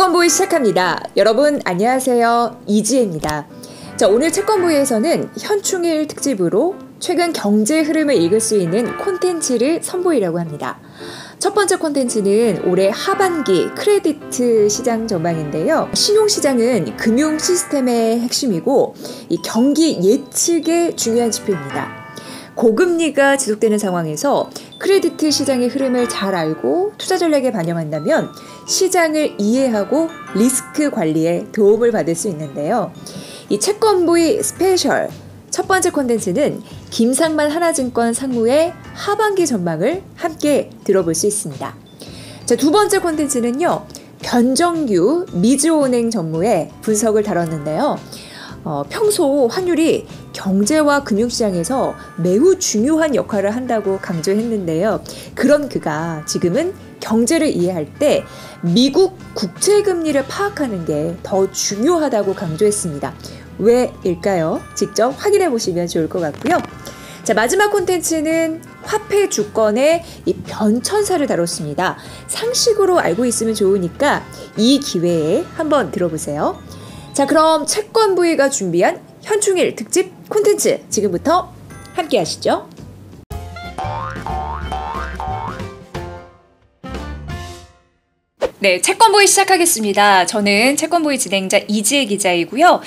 채권보이 시작합니다. 여러분 안녕하세요. 이지혜입니다. 자, 오늘 채권보이에서는 현충일 특집으로 최근 경제 흐름을 읽을 수 있는 콘텐츠를 선보이려고 합니다. 첫 번째 콘텐츠는 올해 하반기 크레디트 시장 전망인데요. 신용시장은 금융 시스템의 핵심이고 이 경기 예측의 중요한 지표입니다. 고금리가 지속되는 상황에서 크레디트 시장의 흐름을 잘 알고 투자 전략에 반영한다면 시장을 이해하고 리스크 관리에 도움을 받을 수 있는데요. 이 채권보이 스페셜 첫 번째 콘텐츠는 김상만 하나증권 상무의 하반기 전망을 함께 들어볼 수 있습니다. 자, 두 번째 콘텐츠는요. 변정규 미주은행 전무의 분석을 다뤘는데요. 평소 환율이 경제와 금융시장에서 매우 중요한 역할을 한다고 강조했는데요. 그런 그가 지금은 경제를 이해할 때 미국 국채금리를 파악하는 게 더 중요하다고 강조했습니다. 왜일까요? 직접 확인해 보시면 좋을 것 같고요. 자, 마지막 콘텐츠는 화폐 주권의 이 변천사를 다뤘습니다. 상식으로 알고 있으면 좋으니까 이 기회에 한번 들어보세요. 자, 그럼 채권보이가 준비한 현충일 특집 콘텐츠 지금부터 함께 하시죠. 네, 채권보이 시작하겠습니다. 저는 채권보이 진행자 이지혜 기자이고요.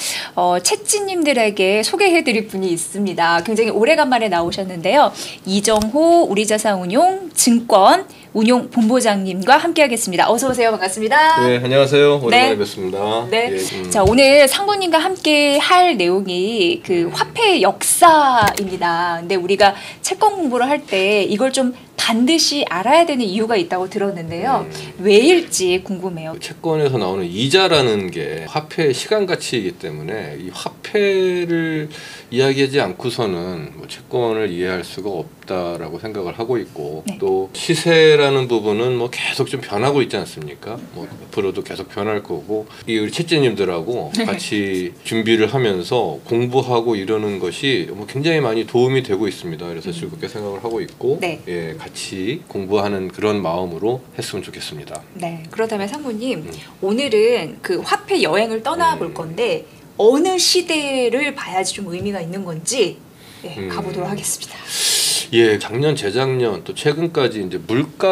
채찌님들에게 소개해드릴 분이 있습니다. 굉장히 오래간만에 나오셨는데요. 이정호 우리자산운용 증권 운용 본부장님과 함께하겠습니다. 어서 오세요. 반갑습니다. 네, 안녕하세요. 오랜만에 뵙습니다. 네. 자, 오늘 상무님과 함께 할 내용이 그 화폐 역사입니다. 근데 우리가 채권 공부를 할 때 이걸 좀 반드시 알아야 되는 이유가 있다고 들었는데요. 왜일지 궁금해요. 채권에서 나오는 이자라는 게 화폐의 시간 가치이기 때문에 이 화폐를 이야기하지 않고서는 뭐 채권을 이해할 수가 없다라고 생각을 하고 있고, 네. 또 시세라는 부분은 뭐 계속 좀 변하고 있지 않습니까? 뭐 앞으로도 계속 변할 거고, 이 우리 채찌님들하고 같이 준비를 하면서 공부하고 이러는 것이 뭐 굉장히 많이 도움이 되고 있습니다. 그래서 즐겁게 생각을 하고 있고, 네. 예, 같이 공부하는 그런 마음으로 했으면 좋겠습니다. 네, 그렇다면 상무님, 오늘은 그 화폐 여행을 떠나볼 건데 어느 시대를 봐야지 좀 의미가 있는 건지 가보도록 하겠습니다. 예, 작년, 재작년 또 최근까지 이제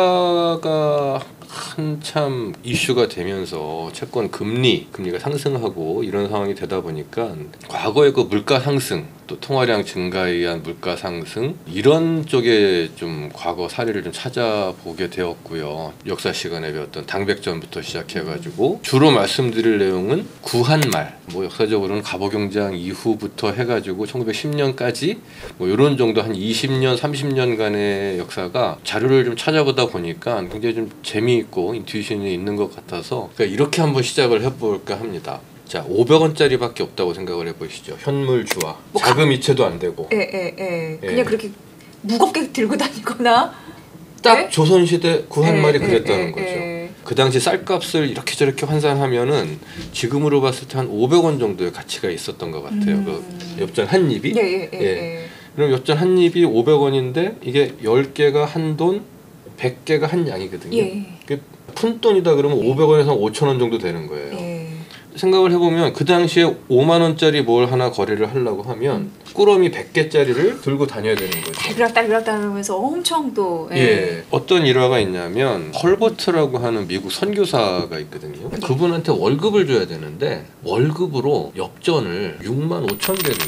물가가 한참 이슈가 되면서 채권 금리가 상승하고 이런 상황이 되다 보니까 과거의 그 물가 상승 또 통화량 증가에 의한 물가 상승 이런 쪽에 좀 과거 사례를 좀 찾아보게 되었고요. 역사 시간에 배웠던 당백전부터 시작해가지고 주로 말씀드릴 내용은 구한말, 뭐 역사적으로는 갑오경장 이후부터 해가지고 1910년까지 뭐 이런 정도 한 20년, 30년간의 역사가 자료를 좀 찾아보다 보니까 굉장히 좀 재미있고 인투이션이 있는 것 같아서 그러니까 이렇게 한번 시작을 해볼까 합니다. 자, 500원짜리밖에 없다고 생각을 해보시죠. 현물주와 뭐 자금 이체도 안 되고. 그냥 그렇게 무겁게 들고 다니거나. 딱 조선시대 구한말이 그랬다는 거죠. 그 당시 쌀값을 이렇게 저렇게 환산하면은 지금으로 봤을 때 한 500원 정도의 가치가 있었던 것 같아요. 그 엽전 한 입이. 그럼 엽전 한 입이 500원인데 이게 10개가 한 돈, 100개가 한 양이거든요. 푼돈이다 그러면 500원에서 5,000원 정도 되는 거예요. 생각을 해보면 그 당시에 5만 원짜리 뭘 하나 거래를 하려고 하면 꾸러미 100개짜리를 들고 다녀야 되는 거죠. 달그락달그락 하면서 엄청 또 어떤 일화가 있냐면 헐버트라고 하는 미국 선교사가 있거든요. 그분한테 월급을 줘야 되는데 월급으로 엽전을 6만 5천 개를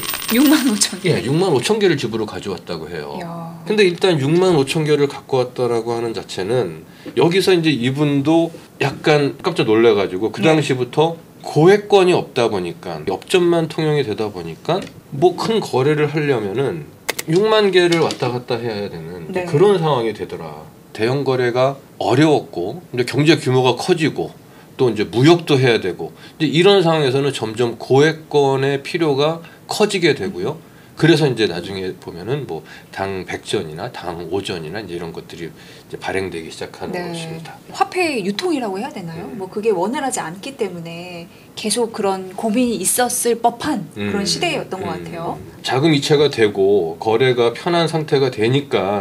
6만 5천 개를 집으로 가져왔다고 해요. 근데 일단 6만 5천 개를 갖고 왔다라고 하는 자체는 여기서 이제 이분도 약간 깜짝 놀래가지고 그 당시부터 고액권이 없다 보니까 엽전만 통용이 되다 보니까 뭐 큰 거래를 하려면은 6만 개를 왔다 갔다 해야 되는 그런 상황이 되더라. 대형 거래가 어려웠고 이제 경제 규모가 커지고 또 이제 무역도 해야 되고 이제 이런 상황에서는 점점 고액권의 필요가 커지게 되고요. 그래서 이제 나중에 보면은 뭐 당 100전이나 당 5전이나 이제 이런 것들이 이제 발행되기 시작하는 것입니다. 화폐 유통이라고 해야 되나요? 뭐 그게 원활하지 않기 때문에 계속 그런 고민이 있었을 법한 그런 시대였던 것 같아요. 자금 이체가 되고 거래가 편한 상태가 되니까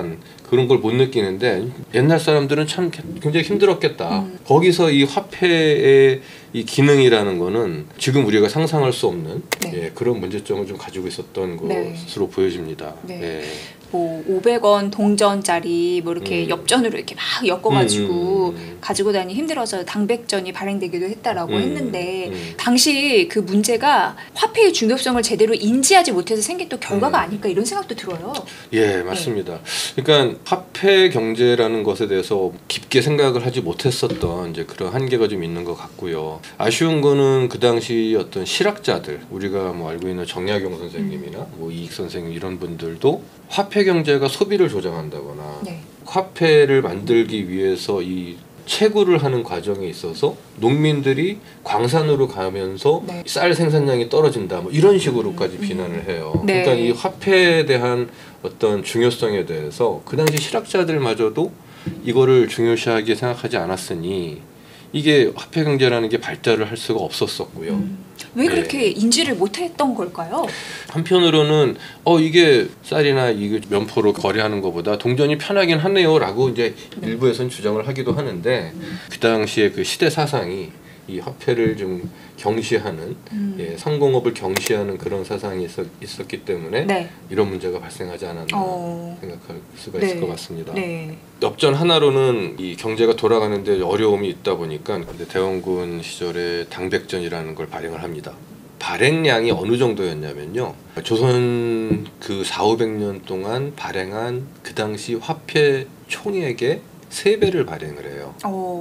그런 걸 못 느끼는데 옛날 사람들은 참 굉장히 힘들었겠다. 거기서 이 화폐의 이 기능이라는 거는 지금 우리가 상상할 수 없는 네. 예, 그런 문제점을 좀 가지고 있었던 네. 것으로 보여집니다. 네. 예. 뭐 500원 동전짜리 뭐 이렇게 엽전으로 이렇게 막 엮어가지고 가지고 다니기 힘들어서 당백전이 발행되기도 했다라고 했는데 당시 그 문제가 화폐의 중요성을 제대로 인지하지 못해서 생긴 또 결과가 아닐까 이런 생각도 들어요. 예, 맞습니다. 그러니까 화폐 경제라는 것에 대해서 깊게 생각을 하지 못했었던 이제 그런 한계가 좀 있는 것 같고요. 아쉬운 거는 그 당시 어떤 실학자들, 우리가 뭐 알고 있는 정약용 선생님이나 뭐 이익 선생님 이런 분들도 화폐 경제가 소비를 조장한다거나 네. 화폐를 만들기 위해서 이 채굴을 하는 과정에 있어서 농민들이 광산으로 가면서 네. 쌀 생산량이 떨어진다 뭐 이런 식으로까지 비난을 해요. 네. 그러니까 이 화폐에 대한 어떤 중요성에 대해서 그 당시 실학자들마저도 이거를 중요시하게 생각하지 않았으니 이게 화폐 경제라는 게 발달을 할 수가 없었었고요. 왜 그렇게 인지를 못했던 걸까요? 한편으로는 이게 쌀이나 이게 면포로 거래하는 것보다 동전이 편하긴 하네요라고 이제 일부에서는 주장을 하기도 하는데 그 당시에 그 시대 사상이 이 화폐를 좀 경시하는 예, 상공업을 경시하는 그런 사상이 있었기 때문에 네. 이런 문제가 발생하지 않았나 생각할 수가 있을 것 같습니다. 네. 엽전 하나로는 이 경제가 돌아가는데 어려움이 있다 보니까 근데 대원군 시절에 당백전이라는 걸 발행을 합니다. 발행량이 어느 정도였냐면요. 조선 그 4,500년 동안 발행한 그 당시 화폐 총액의 3배를 발행을 해요.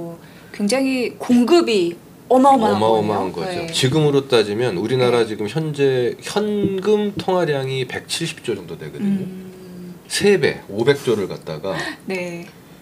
굉장히 공급이 어마어마한 거죠. 네. 지금으로 따지면 우리나라 지금 현재 현금 통화량이 170조 정도 되거든요. 3배, 500조를 갖다가 네.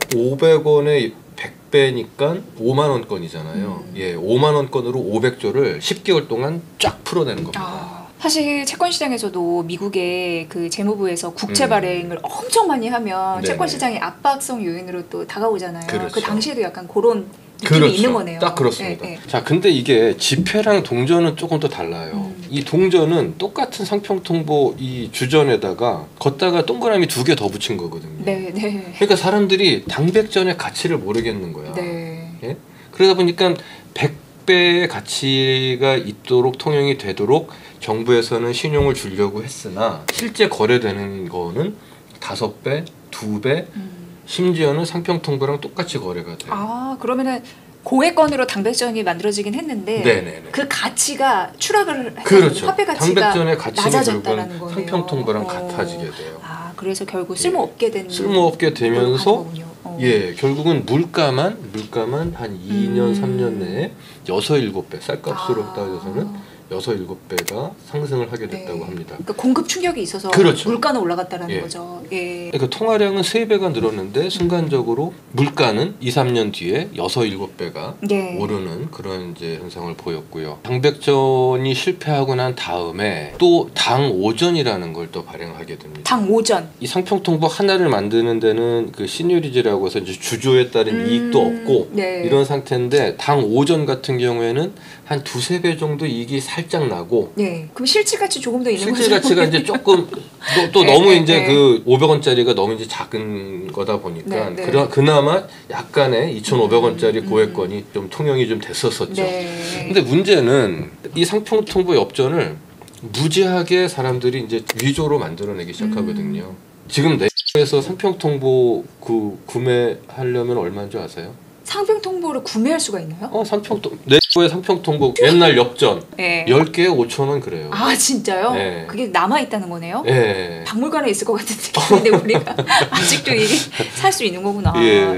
500원에 100배니까 5만 원권이잖아요. 예, 5만 원권으로 500조를 10개월 동안 쫙 풀어내는 겁니다. 사실 채권 시장에서도 미국의 그 재무부에서 국채 발행을 엄청 많이 하면 네네. 채권 시장의 압박성 요인으로 또 다가오잖아요. 그렇죠. 그 당시에도 약간 그런 느낌이 그렇죠. 있는 거네요. 딱 그렇습니다. 네, 네. 자, 근데 이게 지폐랑 동전은 조금 더 달라요. 이 동전은 똑같은 상평통보 이 주전에다가 걷다가 동그라미 2개 더 붙인 거거든요. 네, 네. 그러니까 사람들이 당백전의 가치를 모르겠는 거야. 네. 예? 그러다 보니까 100배의 가치가 있도록 통용이 되도록 정부에서는 신용을 주려고 했으나 실제 거래되는 거는 5배, 2배, 심지어는 상평통보랑 똑같이 거래가 돼요. 그러면은 고액권으로 당백전이 만들어지긴 했는데 네네네. 그 가치가 추락을 그렇죠. 화폐 가치가 당백전의 가치는 낮아졌다라는 결국은 거네요. 상평통보랑 같아지게 돼요. 그래서 결국 쓸모없게 된 쓸모없게 되면서 예, 결국은 물가만 한 2년, 3년 내에 6, 7배 쌀값으로 따져서는 6, 7배가 상승을 하게 됐다고 합니다. 그러니까 공급 충격이 있어서 그렇죠. 물가는 올라갔다라는 거죠. 예. 그러니까 통화량은 3배가 늘었는데 순간적으로 물가는 2, 3년 뒤에 6, 7배가 오르는 그런 이제 현상을 보였고요. 당백전이 실패하고 난 다음에 또 당오전이라는 걸 또 발행하게 됩니다. 당오전. 이 상평통보 하나를 만드는 데는 그 시뇰리지라고 해서 이제 주조에 따른 이익도 없고 이런 상태인데 당오전 같은 경우에는 한 2, 3배 정도 이익이 살짝 나고 그럼 실질가치 조금 더 있는 거죠. 실질가치가 이제 조금 또 너무 이제 그 500원짜리가 너무 이제 작은 거다 보니까 그나마 약간의 2,500원짜리 고액권이 좀 통용이 좀 됐었었죠. 근데 문제는 이 상평통보 엽전을 무지하게 사람들이 이제 위조로 만들어내기 시작하거든요. 지금 내에서 상평통보 구매하려면 얼마인 줄 아세요? 상평통보를 구매할 수가 있나요? 내부의 상평통보 옛날 엽전 10개에 5,000원 그래요. 진짜요? 네. 그게 남아있다는 거네요? 네. 박물관에 있을 것 같은 느낌인데 우리가 아직도 이게 살 수 있는 거구나.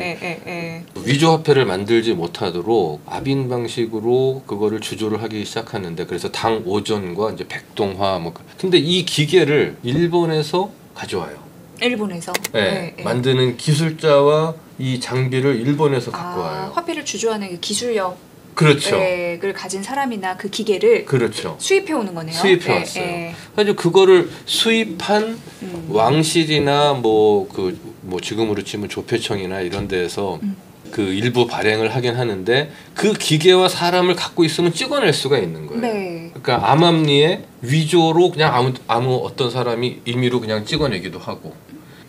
위조 화폐를 만들지 못하도록 압인 방식으로 그거를 주조를 하기 시작하는데 그래서 당오전과 이제 백동화 근데 이 기계를 일본에서 가져와요. 일본에서? 만드는 기술자와 이 장비를 일본에서 갖고 와요. 화폐를 주조하는 그 기술력을 그렇죠. 가진 사람이나 그 기계를 수입해 오는 거네요. 수입해 왔어요. 그래서 그거를 수입한 왕실이나 지금으로 치면 조폐청이나 이런 데에서 그 일부 발행을 하긴 하는데 그 기계와 사람을 갖고 있으면 찍어낼 수가 있는 거예요. 그러니까 암암리에 위조로 그냥 아무 어떤 사람이 임의로 그냥 찍어내기도 하고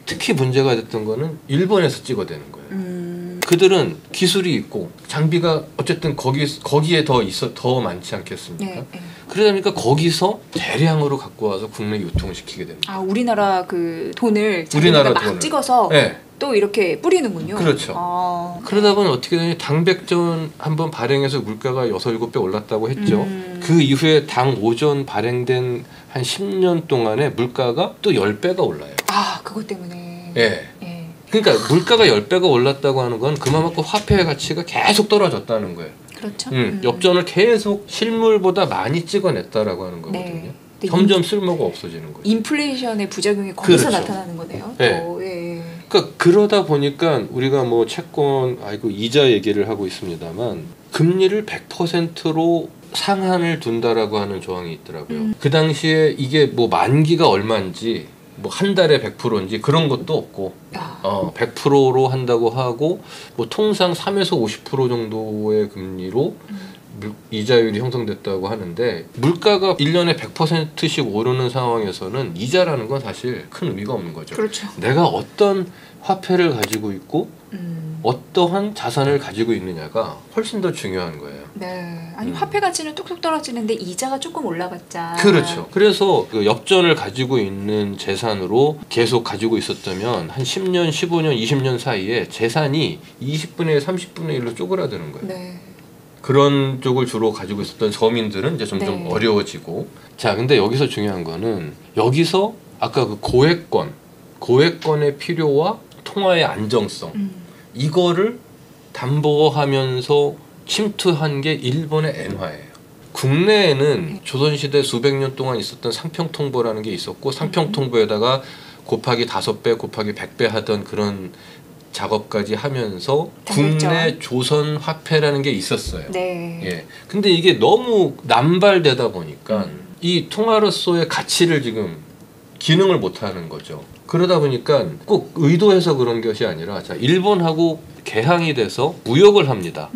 특히 문제가 됐던 거는 일본에서 찍어대는 거예요. 그들은 기술이 있고 장비가 어쨌든 거기에 더 많지 않겠습니까? 네, 네. 그러다 보니까 거기서 대량으로 갖고 와서 국내 유통시키게 됩니다. 아, 우리나라 그 돈을 자기가 막 찍어서 네. 또 이렇게 뿌리는군요. 그렇죠. 그러다 보니 어떻게 되냐, 당백전 한번 발행해서 물가가 6, 7배 올랐다고 했죠. 그 이후에 당오전 발행된 한 10년 동안에 물가가 또 10배가 올라요. 아, 그것 때문에. 예. 그러니까 물가가 10배가 올랐다고 하는 건 그만큼 화폐의 가치가 계속 떨어졌다는 거예요. 그렇죠. 엽전을 계속 실물보다 많이 찍어냈다라고 하는 거거든요. 네. 점점 쓸모가 없어지는 거죠. 인플레이션의 부작용이 거기서 그렇죠. 나타나는 거네요. 네. 예. 그러니까 그러다 보니까 우리가 뭐 채권, 이자 얘기를 하고 있습니다만 금리를 100%로 상한을 둔다라고 하는 조항이 있더라고요. 그 당시에 이게 뭐 만기가 얼마인지 뭐 한 달에 100%인지 그런 것도 없고 100%로 한다고 하고 뭐 통상 3에서 50% 정도의 금리로 이자율이 형성됐다고 하는데 물가가 1년에 100%씩 오르는 상황에서는 이자라는 건 사실 큰 의미가 없는 거죠. 그렇죠. 내가 어떤 화폐를 가지고 있고 어떠한 자산을 가지고 있느냐가 훨씬 더 중요한 거예요. 네. 아니 화폐 가치는 뚝뚝 떨어지는데 이자가 조금 올라갔자. 그렇죠. 그래서 그 엽전을 가지고 있는 재산으로 계속 가지고 있었다면 한 10년, 15년, 20년 사이에 재산이 20분의 30분의 1로 쪼그라드는 거예요. 네. 그런 쪽을 주로 가지고 있었던 서민들은 이제 점점 어려워지고. 자, 근데 여기서 중요한 거는 여기서 아까 그 고액권의 필요와 통화의 안정성 이거를 담보하면서 침투한 게 일본의 엔화예요. 국내에는 조선시대 수백 년 동안 있었던 상평통보라는 게 있었고 상평통보에다가 곱하기 5배 곱하기 100배 하던 그런 작업까지 하면서 국내 조선 화폐라는 게 있었어요. 네. 예. 근데 이게 너무 남발되다 보니까 이 통화로서의 가치를 지금 기능을 못 하는 거죠. 그러다 보니까 꼭 의도해서 그런 것이 아니라 자, 일본하고 개항이 돼서 무역을 합니다.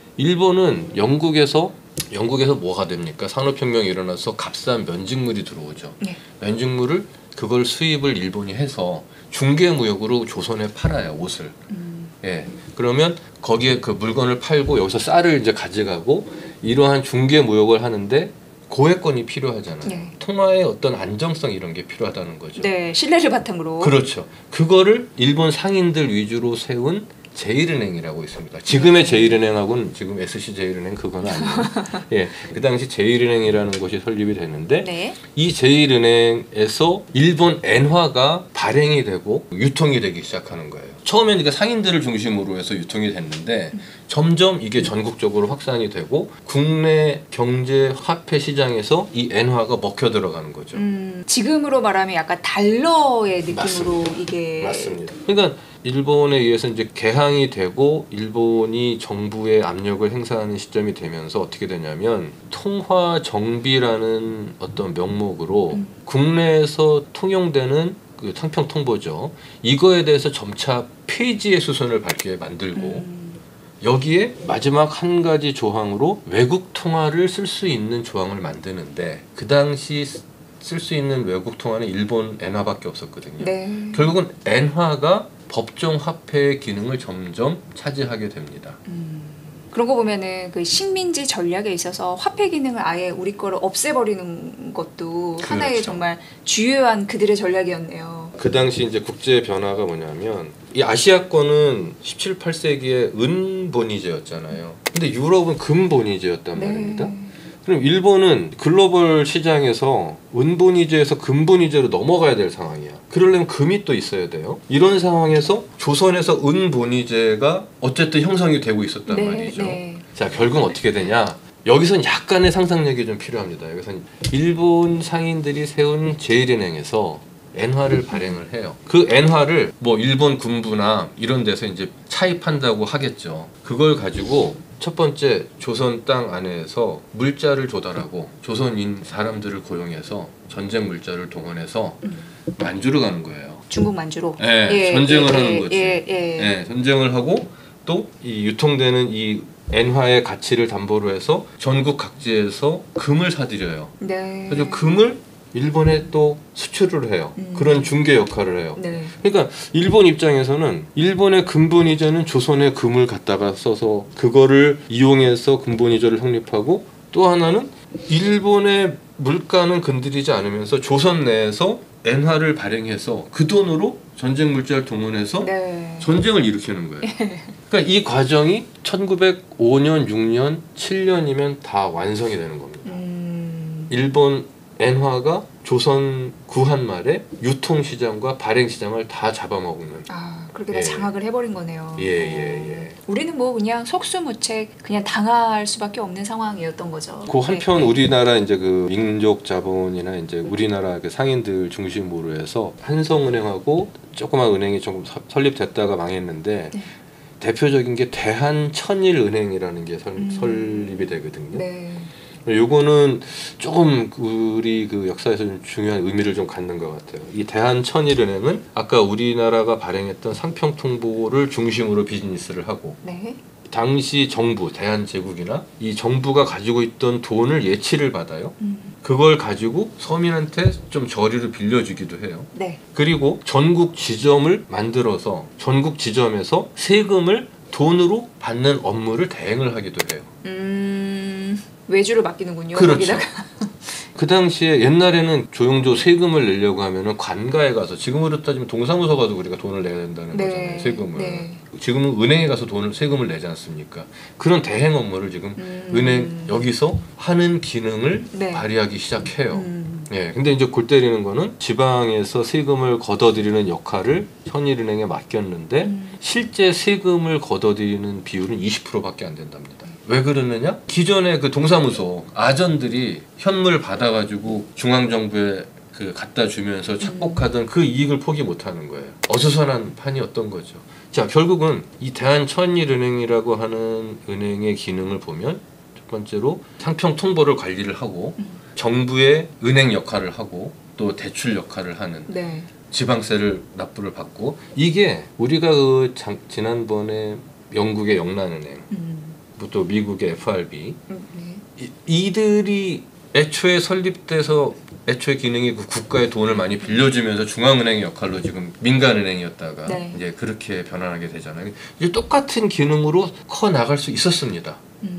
일본은 영국에서 뭐가 됩니까? 산업혁명이 일어나서 값싼 면직물이 들어오죠. 네. 면직물을 그걸 수입을 일본이 해서 중개무역으로 조선에 팔아요, 옷을. 예. 그러면 거기에 그 물건을 팔고 여기서 쌀을 이제 가져가고 이러한 중개무역을 하는데 고액권이 필요하잖아요. 네. 통화의 어떤 안정성 이런 게 필요하다는 거죠. 네, 신뢰를 바탕으로. 그렇죠. 그거를 일본 상인들 위주로 세운 제1은행이라고 있습니다. 지금의 제1은행하고는 지금 SC제일은행 그건 아니에요. 예, 그 당시 제1은행이라는 곳이 설립이 됐는데 네. 이 제1은행에서 일본 엔화가 발행이 되고 유통이 되기 시작하는 거예요. 처음에는 그러니까 상인들을 중심으로 해서 유통이 됐는데 점점 이게 전국적으로 확산이 되고 국내 경제 화폐 시장에서 이 엔화가 먹혀 들어가는 거죠. 지금으로 말하면 약간 달러의 느낌으로 맞습니다. 이게 맞습니다. 그러니까 일본에 의해서 이제 개항이 되고 일본이 정부의 압력을 행사하는 시점이 되면서 어떻게 되냐면 통화 정비라는 어떤 명목으로 국내에서 통용되는 그 상평통보죠. 이거에 대해서 점차 폐지의 수순을 밟게 만들고 여기에 마지막 한 가지 조항으로 외국 통화를 쓸 수 있는 조항을 만드는데 그 당시 쓸 수 있는 외국 통화는 일본 엔화밖에 없었거든요. 네. 결국은 엔화가 법정 화폐의 기능을 점점 차지하게 됩니다. 그런 거 보면은 그 식민지 전략에 있어서 화폐 기능을 아예 우리 거를 없애버리는 것도 그렇죠. 하나의 정말 주요한 그들의 전략이었네요. 그 당시 이제 국제 변화가 뭐냐면 이 아시아권은 17, 18세기에 은본위제였잖아요. 근데 유럽은 금본위제였단 말입니다. 그럼 일본은 글로벌 시장에서 은본위제에서 금본위제로 넘어가야 될 상황이야. 그러려면 금이 또 있어야 돼요. 이런 상황에서 조선에서 은본위제가 어쨌든 형성이 되고 있었단 말이죠. 자, 결국은 어떻게 되냐? 여기선 약간의 상상력이 좀 필요합니다. 여기선 일본 상인들이 세운 제1은행에서 엔화를 발행을 해요. 그 엔화를 뭐 일본 군부나 이런 데서 이제 차입한다고 하겠죠. 그걸 가지고 첫 번째 조선 땅 안에서 물자를 조달하고 조선인 사람들을 고용해서 전쟁 물자를 동원해서 만주를 가는 거예요. 중국 만주로. 예, 전쟁을 하는 거지. 전쟁을 하고 또 이 유통되는 이 엔화의 가치를 담보로 해서 전국 각지에서 금을 사들여요. 네. 그래서 금을 일본에 또 수출을 해요. 그런 중개 역할을 해요. 네. 그러니까 일본 입장에서는 일본의 근본 이자는 조선의 금을 갖다가 써서 그거를 이용해서 근본 이자를 성립하고, 또 하나는 일본의 물가는 건드리지 않으면서 조선 내에서 엔화를 발행해서 그 돈으로 전쟁 물자를 동원해서 네. 전쟁을 일으키는 거예요. 그러니까 이 과정이 1905년, 6년, 7년이면 다 완성이 되는 겁니다. 일본 엔화가 조선 구한 말에 유통시장과 발행시장을 다 잡아먹는. 아, 그렇게 다 장악을 해버린 거네요. 예. 우리는 뭐 그냥 속수무책 그냥 당할 수밖에 없는 상황이었던 거죠. 그 한편 우리나라 이제 그 민족 자본이나 이제 우리나라 그 상인들 중심으로 해서 한성은행하고 조그만 은행이 조금 설립됐다가 망했는데 대표적인 게 대한천일은행이라는 게 설립이 되거든요. 네. 요거는 조금 우리 그 역사에서 좀 중요한 의미를 좀 갖는 것 같아요. 이 대한천일은행은 아까 우리나라가 발행했던 상평통보를 중심으로 비즈니스를 하고, 당시 정부, 대한제국이나 이 정부가 가지고 있던 돈을 예치를 받아요. 그걸 가지고 서민한테 좀 저리로 빌려주기도 해요. 그리고 전국 지점을 만들어서 전국 지점에서 세금을 돈으로 받는 업무를 대행을 하기도 해요. 외주를 맡기는군요. 그렇죠. 그 당시에 옛날에는 조용조 세금을 내려고 하면은 관가에 가서, 지금으로 따지면 동사무소 가서 우리가 돈을 내야 된다는 거잖아요. 세금을. 지금은 은행에 가서 세금을 내지 않습니까? 그런 대행 업무를 지금 은행 여기서 하는 기능을 발휘하기 시작해요. 근데 이제 골 때리는 거는 지방에서 세금을 걷어들이는 역할을 천일은행에 맡겼는데 실제 세금을 걷어들이는 비율은 20%밖에 안 된답니다. 왜 그러느냐? 기존의 그 동사무소 아전들이 현물 받아가지고 중앙정부에 그 갖다 주면서 착복하던 그 이익을 포기 못하는 거예요. 어수선한 판이었던 거죠. 자, 결국은 이 대한천일은행이라고 하는 은행의 기능을 보면 첫 번째로 상평통보를 관리를 하고 정부의 은행 역할을 하고 또 대출 역할을 하는, 지방세를 납부를 받고, 이게 우리가 그 지난번에 영국의 영란은행, 또 미국의 FRB, 이들이 애초에 설립돼서 애초에 기능이 그 국가의 돈을 많이 빌려주면서 중앙은행의 역할로 지금 민간은행이었다가 이제 그렇게 변환하게 되잖아요. 이제 똑같은 기능으로 커 나갈 수 있었습니다.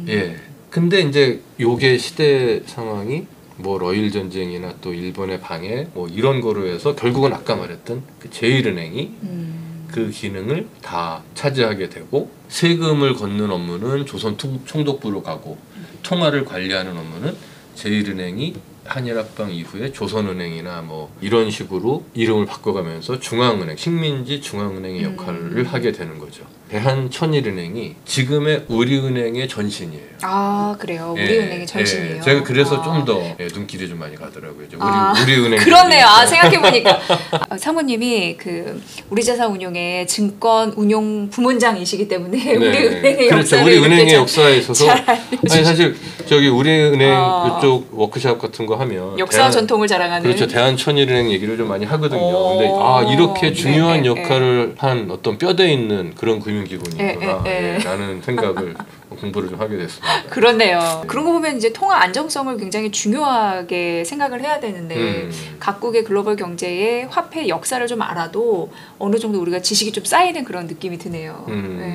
근데 이제 요게 시대 상황이 뭐 러일 전쟁이나 또 일본의 방해 뭐 이런 거로 해서 결국은 아까 말했던 그 제1은행이 그 기능을 다 차지하게 되고, 세금을 걷는 업무는 조선 총독부로 가고, 통화를 관리하는 업무는 제1은행이 한일합방 이후에 조선은행이나 뭐 이런 식으로 이름을 바꿔가면서 중앙은행, 식민지 중앙은행의 역할을 하게 되는 거죠. 대한천일은행이 지금의 우리은행의 전신이에요. 아, 그래요. 우리은행의 전신이에요. 제가 그래서 좀 더 눈길이 좀 많이 가더라고요. 우리은행. 그렇네요. 생각해보니까 사모님이 그 우리자산운용의 증권 운용 부문장이시기 때문에 우리은행의 역사를 우리은행의 역사에 있어서 사실 저기 우리은행 이쪽 워크숍 같은 거 하면 역사 전통을 자랑하는, 그렇죠. 대한천일은행 얘기를 좀 많이 하거든요. 근데 이렇게 중요한 역할을 한 어떤 뼈대 있는 그런 금융기관이구나 라는 생각을 공부를 좀 하게 됐습니다. 그렇네요. 그런 거 보면 이제 통화 안정성을 굉장히 중요하게 생각을 해야 되는데 각국의 글로벌 경제의 화폐 역사를 좀 알아도 어느 정도 우리가 지식이 좀 쌓이는 그런 느낌이 드네요.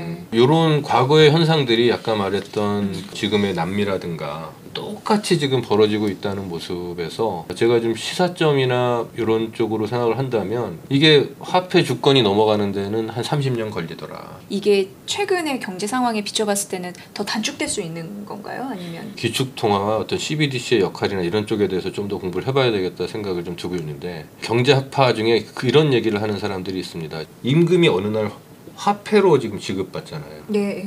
이런 과거의 현상들이 아까 말했던 지금의 남미라든가 똑같이 지금 벌어지고 있다는 모습에서 제가 좀 시사점이나 이런 쪽으로 생각을 한다면 이게 화폐 주권이 넘어가는 데는 한 30년 걸리더라. 이게 최근의 경제 상황에 비춰봤을 때는 더 단축될 수 있는 건가요? 아니면 기축통화와 어떤 CBDC의 역할이나 이런 쪽에 대해서 좀 더 공부를 해봐야 되겠다 생각을 좀 두고 있는데, 경제학파 중에 이런 얘기를 하는 사람들이 있습니다. 임금이 어느 날 화폐로 지금 지급받잖아요.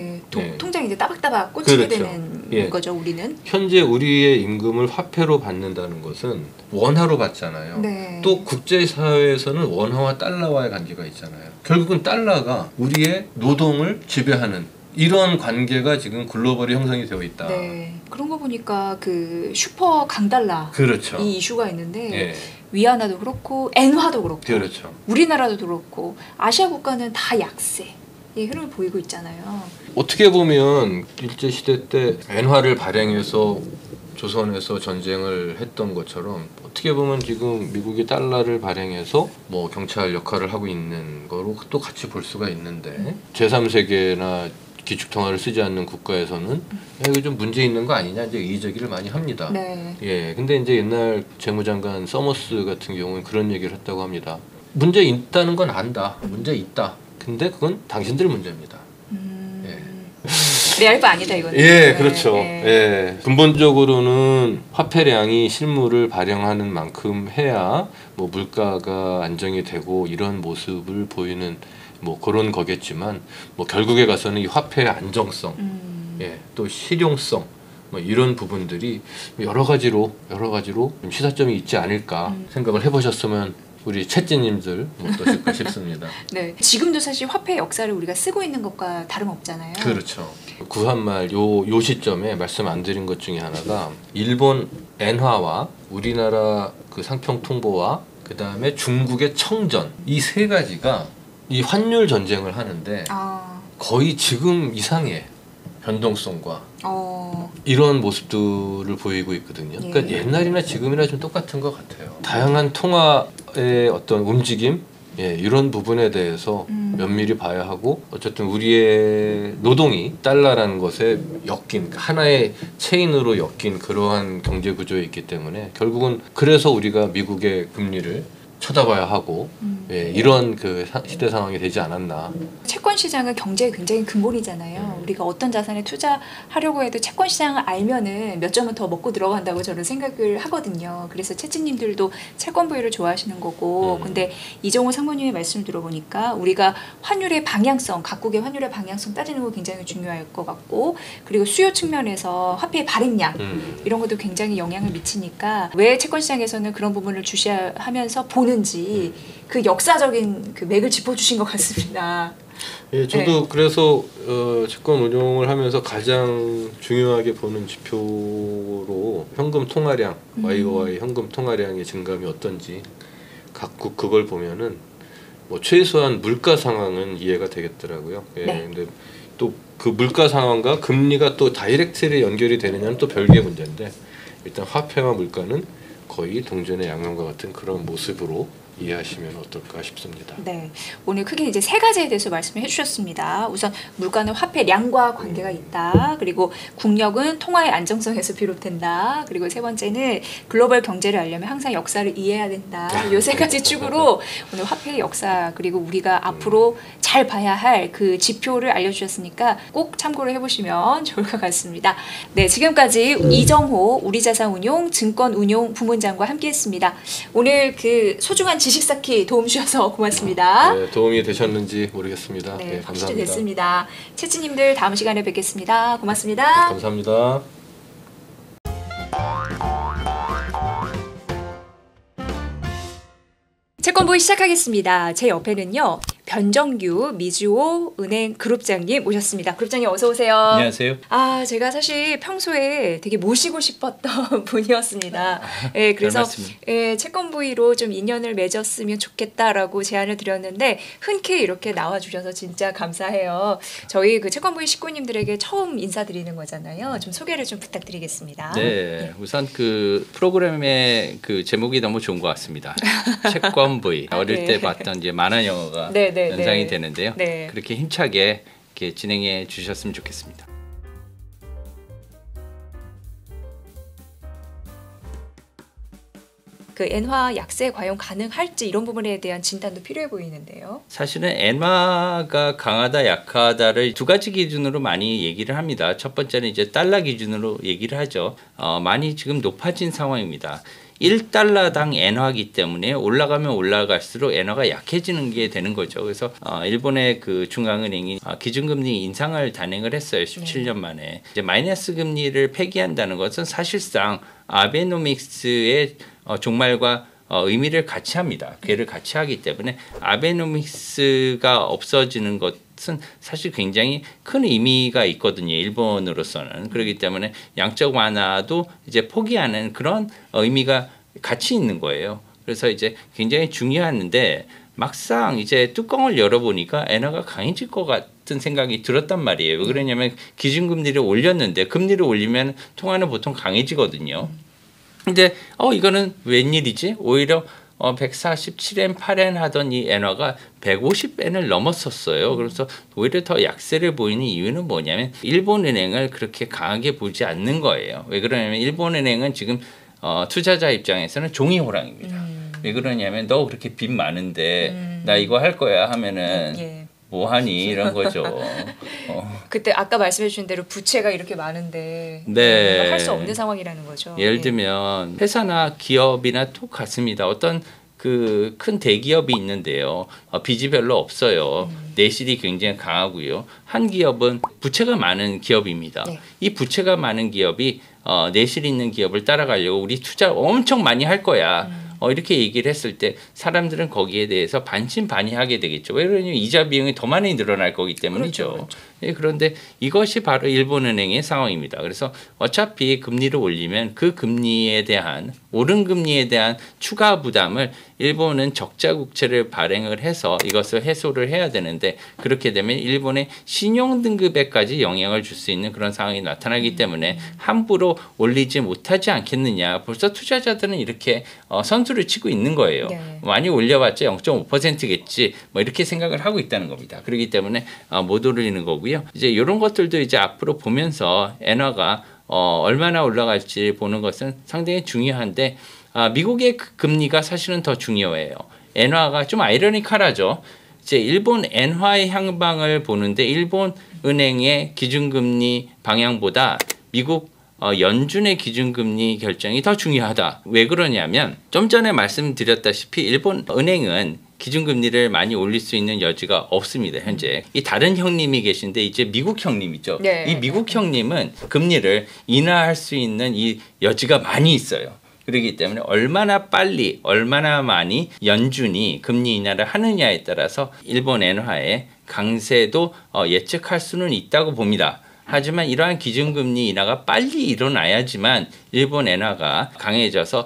통장에 이제 따박따박 꽂히게 되는 거죠, 우리는. 현재 우리의 임금을 화폐로 받는다는 것은 원화로 받잖아요. 또 국제사회에서는 원화와 달러와의 관계가 있잖아요. 결국은 달러가 우리의 노동을 지배하는 이런 관계가 지금 글로벌이 형성이 되어 있다. 그런 거 보니까 그 슈퍼 강달러, 이 이슈가 있는데 위안화도 그렇고 엔화도 그렇고 우리나라도 그렇고 아시아 국가는 다 약세 이 흐름을 보이고 있잖아요. 어떻게 보면 일제시대 때 엔화를 발행해서 조선에서 전쟁을 했던 것처럼 어떻게 보면 지금 미국이 달러를 발행해서 뭐 경찰 역할을 하고 있는 거로 또 같이 볼 수가 있는데 제3세계나 기축통화를 쓰지 않는 국가에서는 야, 이거 좀 문제 있는 거 아니냐 이제 이의제기를 많이 합니다. 네. 예, 근데 이제 옛날 재무장관 서머스 같은 경우는 그런 얘기를 했다고 합니다. 문제 있다는 건 안다. 문제 있다. 근데 그건 당신들 문제입니다. 내 할 바 아니다 이거는. 예, 그렇죠. 예, 근본적으로는 화폐량이 실물을 발행하는 만큼 해야 뭐 물가가 안정이 되고 이런 모습을 보이는 뭐 그런 거겠지만 뭐 결국에 가서는 이 화폐의 안정성, 예, 또 실용성 뭐 이런 부분들이 여러 가지로 좀 시사점이 있지 않을까 생각을 해보셨으면 우리 채찌님들 어떠실까 싶습니다. 네, 지금도 사실 화폐 역사를 우리가 쓰고 있는 것과 다름없잖아요. 그렇죠. 구한말 요 시점에 말씀 안 드린 것 중에 하나가 일본 엔화와 우리나라 그 상평 통보와 그 다음에 중국의 청전 이 세 가지가 이 환율 전쟁을 하는데 거의 지금 이상의 변동성과 이런 모습들을 보이고 있거든요. 예. 그러니까 옛날이나 지금이나 좀 똑같은 것 같아요. 다양한 통화의 어떤 움직임, 예, 이런 부분에 대해서 면밀히 봐야 하고 어쨌든 우리의 노동이 달러라는 것에 엮인 하나의 체인으로 엮인 그러한 경제 구조에 있기 때문에 결국은 그래서 우리가 미국의 금리를 쳐다봐야 하고 예, 이런 그 시대 상황이 되지 않았나. 채권 시장은 경제의 굉장히 근본이잖아요. 우리가 어떤 자산에 투자하려고 해도 채권 시장을 알면은 몇 점은 더 먹고 들어간다고 저는 생각을 하거든요. 그래서 채찌님들도 채권 부위를 좋아하시는 거고, 근데 이정호 상무님의 말씀을 들어보니까 우리가 환율의 방향성, 각국의 환율의 방향성 따지는 거 굉장히 중요할 것 같고, 그리고 수요 측면에서 화폐의 발행량 이런 것도 굉장히 영향을 미치니까 왜 채권 시장에서는 그런 부분을 주시하면서 보는지 그 역사적인 그 맥을 짚어주신 것 같습니다. 예, 저도 그래서 채권 운용을 하면서 가장 중요하게 보는 지표로 현금 통화량, YOY 현금 통화량의 증감이 어떤지 각국 그걸 보면은 뭐 최소한 물가 상황은 이해가 되겠더라고요. 예, 네. 근데 또 그 물가 상황과 금리가 또 다이렉트리 연결이 되느냐는 또 별개의 문제인데 일단 화폐와 물가는 거의 동전의 양면과 같은 그런 모습으로 이해하시면 어떨까 싶습니다. 네, 오늘 크게 이제 세 가지에 대해서 말씀을 해주셨습니다. 우선 물가는 화폐량과 관계가 있다. 그리고 국력은 통화의 안정성에서 비롯된다. 그리고 세 번째는 글로벌 경제를 알려면 항상 역사를 이해해야 된다. 이 세 가지 축으로 오늘 화폐의 역사 그리고 우리가 앞으로 잘 봐야 할 그 지표를 알려주셨으니까 꼭 참고를 해보시면 좋을 것 같습니다. 네, 지금까지 이정호 우리자산운용 증권운용 부문장과 함께했습니다. 오늘 그 소중한 지식 쌓기 도움 주셔서 고맙습니다. 네, 도움이 되셨는지 모르겠습니다. 네, 네, 확실히 감사합니다. 됐습니다. 채찌님들 다음 시간에 뵙겠습니다. 고맙습니다. 네, 감사합니다. 채권부위 시작하겠습니다. 제 옆에는요. 변정규 미주호 은행 그룹장님 모셨습니다. 그룹장님 어서 오세요. 안녕하세요. 아, 제가 사실 평소에 되게 모시고 싶었던 분이었습니다. 예, 그래서 예, 채권부위로 좀 인연을 맺었으면 좋겠다라고 제안을 드렸는데 흔쾌히 이렇게 나와주셔서 진짜 감사해요. 저희 그 채권부위 식구님들에게 처음 인사드리는 거잖아요. 좀 소개를 좀 부탁드리겠습니다. 네, 예. 우선 그 프로그램의 그 제목이 너무 좋은 것 같습니다. 채권부위. 어릴 네. 때 봤던 이제 만화 영화가 네, 네, 연상이 네. 되는데요. 네. 그렇게 힘차게 이렇게 진행해 주셨으면 좋겠습니다. 그 엔화 약세 과연 가능할지 이런 부분에 대한 진단도 필요해 보이는데요. 사실은 엔화가 강하다 약하다를 두 가지 기준으로 많이 얘기를 합니다. 첫 번째는 이제 달러 기준으로 얘기를 하죠. 많이 지금 높아진 상황입니다. 1달러당 엔화이기 때문에 올라가면 올라갈수록 엔화가 약해지는 게 되는 거죠. 그래서 일본의 그 중앙은행이 기준금리 인상을 단행을 했어요. 17년 만에. 이제 마이너스 금리를 폐기한다는 것은 사실상 아베노믹스의 종말과 의미를 같이 합니다. 괴를 같이 하기 때문에 아베노믹스가 없어지는 것은 사실 굉장히 큰 의미가 있거든요. 일본으로서는. 그렇기 때문에 양적 완화도 이제 포기하는 그런 의미가 같이 있는 거예요. 그래서 이제 굉장히 중요한데 막상 이제 뚜껑을 열어보니까 엔화가 강해질 것 같은 싶은 생각이 들었단 말이에요. 왜 그러냐면 기준금리를 올렸는데 금리를 올리면 통화는 보통 강해지거든요. 근데 이거는 웬일이지? 오히려 147엔, 8엔 하던 이 엔화가 150엔을 넘었었어요. 그래서 오히려 더 약세를 보이는 이유는 뭐냐면 일본은행을 그렇게 강하게 보지 않는 거예요. 왜 그러냐면 일본은행은 지금 투자자 입장에서는 종이 호랑입니다. 왜 그러냐면 너 그렇게 빚 많은데 나 이거 할 거야 하면은 예. 뭐하니 이런 거죠. 그때 아까 말씀해 주신 대로 부채가 이렇게 많은데 네. 할 수 없는 상황이라는 거죠. 예를 들면 회사나 기업이나 똑같습니다. 어떤 그 큰 대기업이 있는데요. 빚이 별로 없어요. 내실이 굉장히 강하고요. 한 기업은 부채가 많은 기업입니다. 네. 이 부채가 많은 기업이 내실 있는 기업을 따라가려고 우리 투자 엄청 많이 할 거야. 이렇게 얘기를 했을 때 사람들은 거기에 대해서 반신반의하게 되겠죠. 왜 그러냐면 이자 비용이 더 많이 늘어날 거기 때문이죠. 그렇죠. 예, 그런데 이것이 바로 일본은행의 상황입니다. 그래서 어차피 금리를 올리면 그 금리에 대한 오른 금리에 대한 추가 부담을 일본은 적자 국채를 발행을 해서 이것을 해소를 해야 되는데 그렇게 되면 일본의 신용 등급에까지 영향을 줄 수 있는 그런 상황이 나타나기 때문에 함부로 올리지 못하지 않겠느냐. 벌써 투자자들은 이렇게 선수를 치고 있는 거예요. 네. 많이 올려봤자 0.5%겠지. 뭐 이렇게 생각을 하고 있다는 겁니다. 그렇기 때문에 못 올리는 거고요. 이제 이런 것들도 이제 앞으로 보면서 엔화가 얼마나 올라갈지 보는 것은 상당히 중요한데 미국의 금리가 사실은 더 중요해요. 엔화가 좀 아이러니컬하죠. 이제 일본 엔화의 향방을 보는데 일본 은행의 기준금리 방향보다 미국 연준의 기준금리 결정이 더 중요하다. 왜 그러냐면 좀 전에 말씀드렸다시피 일본 은행은 기준금리를 많이 올릴 수 있는 여지가 없습니다. 현재 이 다른 형님이 계신데 이제 미국 형님이죠. 네. 이 미국 형님은 금리를 인하할 수 있는 이 여지가 많이 있어요. 그렇기 때문에 얼마나 빨리 얼마나 많이 연준이 금리 인하를 하느냐에 따라서 일본 엔화의 강세도 예측할 수는 있다고 봅니다. 하지만 이러한 기준금리 인하가 빨리 일어나야지만 일본 엔화가 강해져서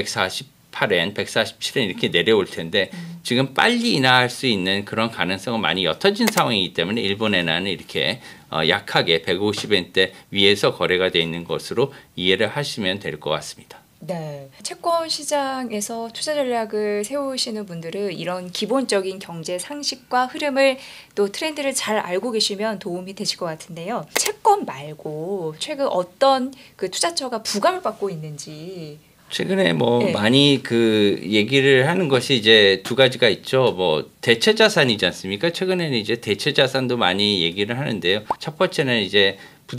148엔, 147엔 이렇게 내려올 텐데 지금 빨리 인하할 수 있는 그런 가능성은 많이 옅어진 상황이기 때문에 일본 엔화는 이렇게 약하게 150엔대 위에서 거래가 되어 있는 것으로 이해를 하시면 될 것 같습니다. 네. 채권 시장에서 투자 전략을 세우시는 분들은 이런 기본적인 경제 상식과 흐름을 또 트렌드를 잘 알고 계시면 도움이 되실 것 같은데요. 채권 말고 최근 어떤 그 투자처가 부감을 받고 있는지 최근에 네. 많이 그 얘기를 하는 것이 이제 두 가지가 있죠. 대체 자산이지 않습니까? 최근에는 이제 대체 자산도 많이 얘기를 하는데요. 첫 번째는 이제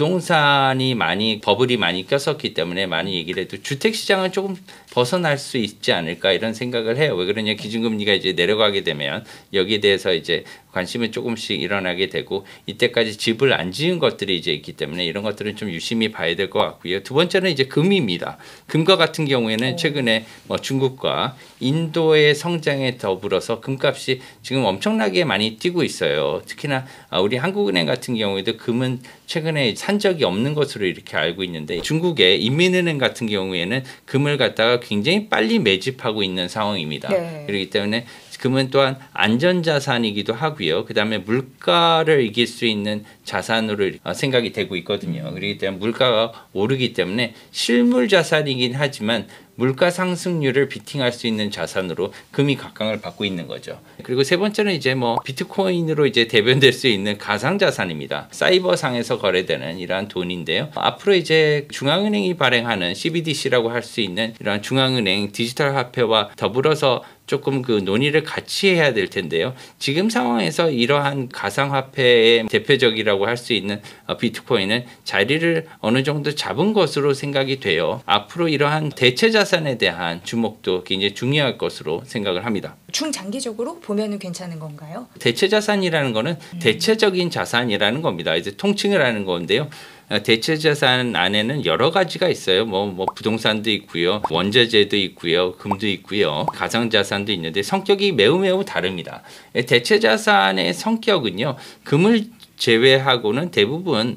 부동산이 버블이 많이 꼈었기 때문에 많이 얘기를 해도 주택 시장은 조금 벗어날 수 있지 않을까 이런 생각을 해요. 왜 그러냐 기준금리가 이제 내려가게 되면 여기에 대해서 이제 관심이 조금씩 일어나게 되고 이때까지 집을 안 지은 것들이 이제 있기 때문에 이런 것들은 좀 유심히 봐야 될 것 같고요. 두 번째는 이제 금입니다. 금과 같은 경우에는 최근에 중국과 인도의 성장에 더불어서 금값이 지금 엄청나게 많이 뛰고 있어요. 특히나 우리 한국은행 같은 경우에도 금은 최근에 산 적이 없는 것으로 이렇게 알고 있는데 중국의 인민은행 같은 경우에는 금을 갖다가 굉장히 빨리 매집하고 있는 상황입니다. 네. 그렇기 때문에 금은 또한 안전자산이기도 하고요. 그다음에 물가를 이길 수 있는 자산으로 생각이 되고 있거든요. 그렇기 때문에 물가가 오르기 때문에 실물 자산이긴 하지만 물가 상승률을 비팅할 수 있는 자산으로 금이 각광을 받고 있는 거죠. 그리고 세 번째는 이제 비트코인으로 이제 대변될 수 있는 가상 자산입니다. 사이버상에서 거래되는 이러한 돈인데요. 앞으로 이제 중앙은행이 발행하는 CBDC라고 할 수 있는 이러한 중앙은행 디지털 화폐와 더불어서 조금 그 논의를 같이 해야 될 텐데요. 지금 상황에서 이러한 가상화폐의 대표적이라고 할 수 있는 비트코인은 자리를 어느 정도 잡은 것으로 생각이 돼요. 앞으로 이러한 대체 자산에 대한 주목도 굉장히 중요할 것으로 생각을 합니다. 중장기적으로 보면은 괜찮은 건가요? 대체 자산이라는 거는 대체적인 자산이라는 겁니다. 이제 통칭을 하는 건데요. 대체 자산 안에는 여러 가지가 있어요. 부동산도 있고요, 원자재도 있고요, 금도 있고요, 가상 자산도 있는데 성격이 매우 다릅니다. 대체 자산의 성격은요, 금을 제외하고는 대부분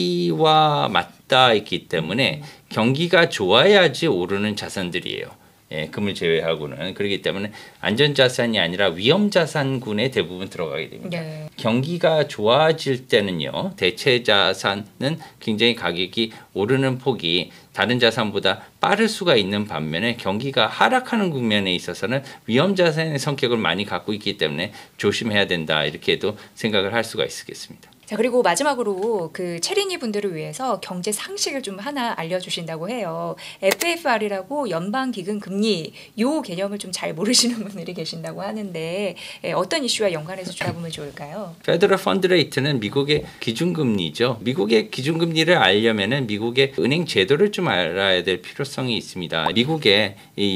경기와 맞닿아 있기 때문에 경기가 좋아야지 오르는 자산들이에요. 예, 금을 제외하고는. 그렇기 때문에 안전자산이 아니라 위험자산군에 대부분 들어가게 됩니다. 네. 경기가 좋아질 때는요, 대체자산은 굉장히 가격이 오르는 폭이 다른 자산보다 빠를 수가 있는 반면에 경기가 하락하는 국면에 있어서는 위험자산의 성격을 많이 갖고 있기 때문에 조심해야 된다, 이렇게도 생각을 할 수가 있겠습니다. 자, 그리고 마지막으로 그 체리니 분들을 위해서 경제 상식을 좀 하나 알려주신다고 해요. FFR이라고 연방기금금리 요 개념을 좀 잘 모르시는 분들이 계신다고 하는데 어떤 이슈와 연관해서 찾아보면 좋을까요? 페더럴 펀드 레이트는 미국의 기준금리죠. 미국의 기준금리를 알려면은 미국의 은행 제도를 좀 알아야 될 필요성이 있습니다. 미국의 이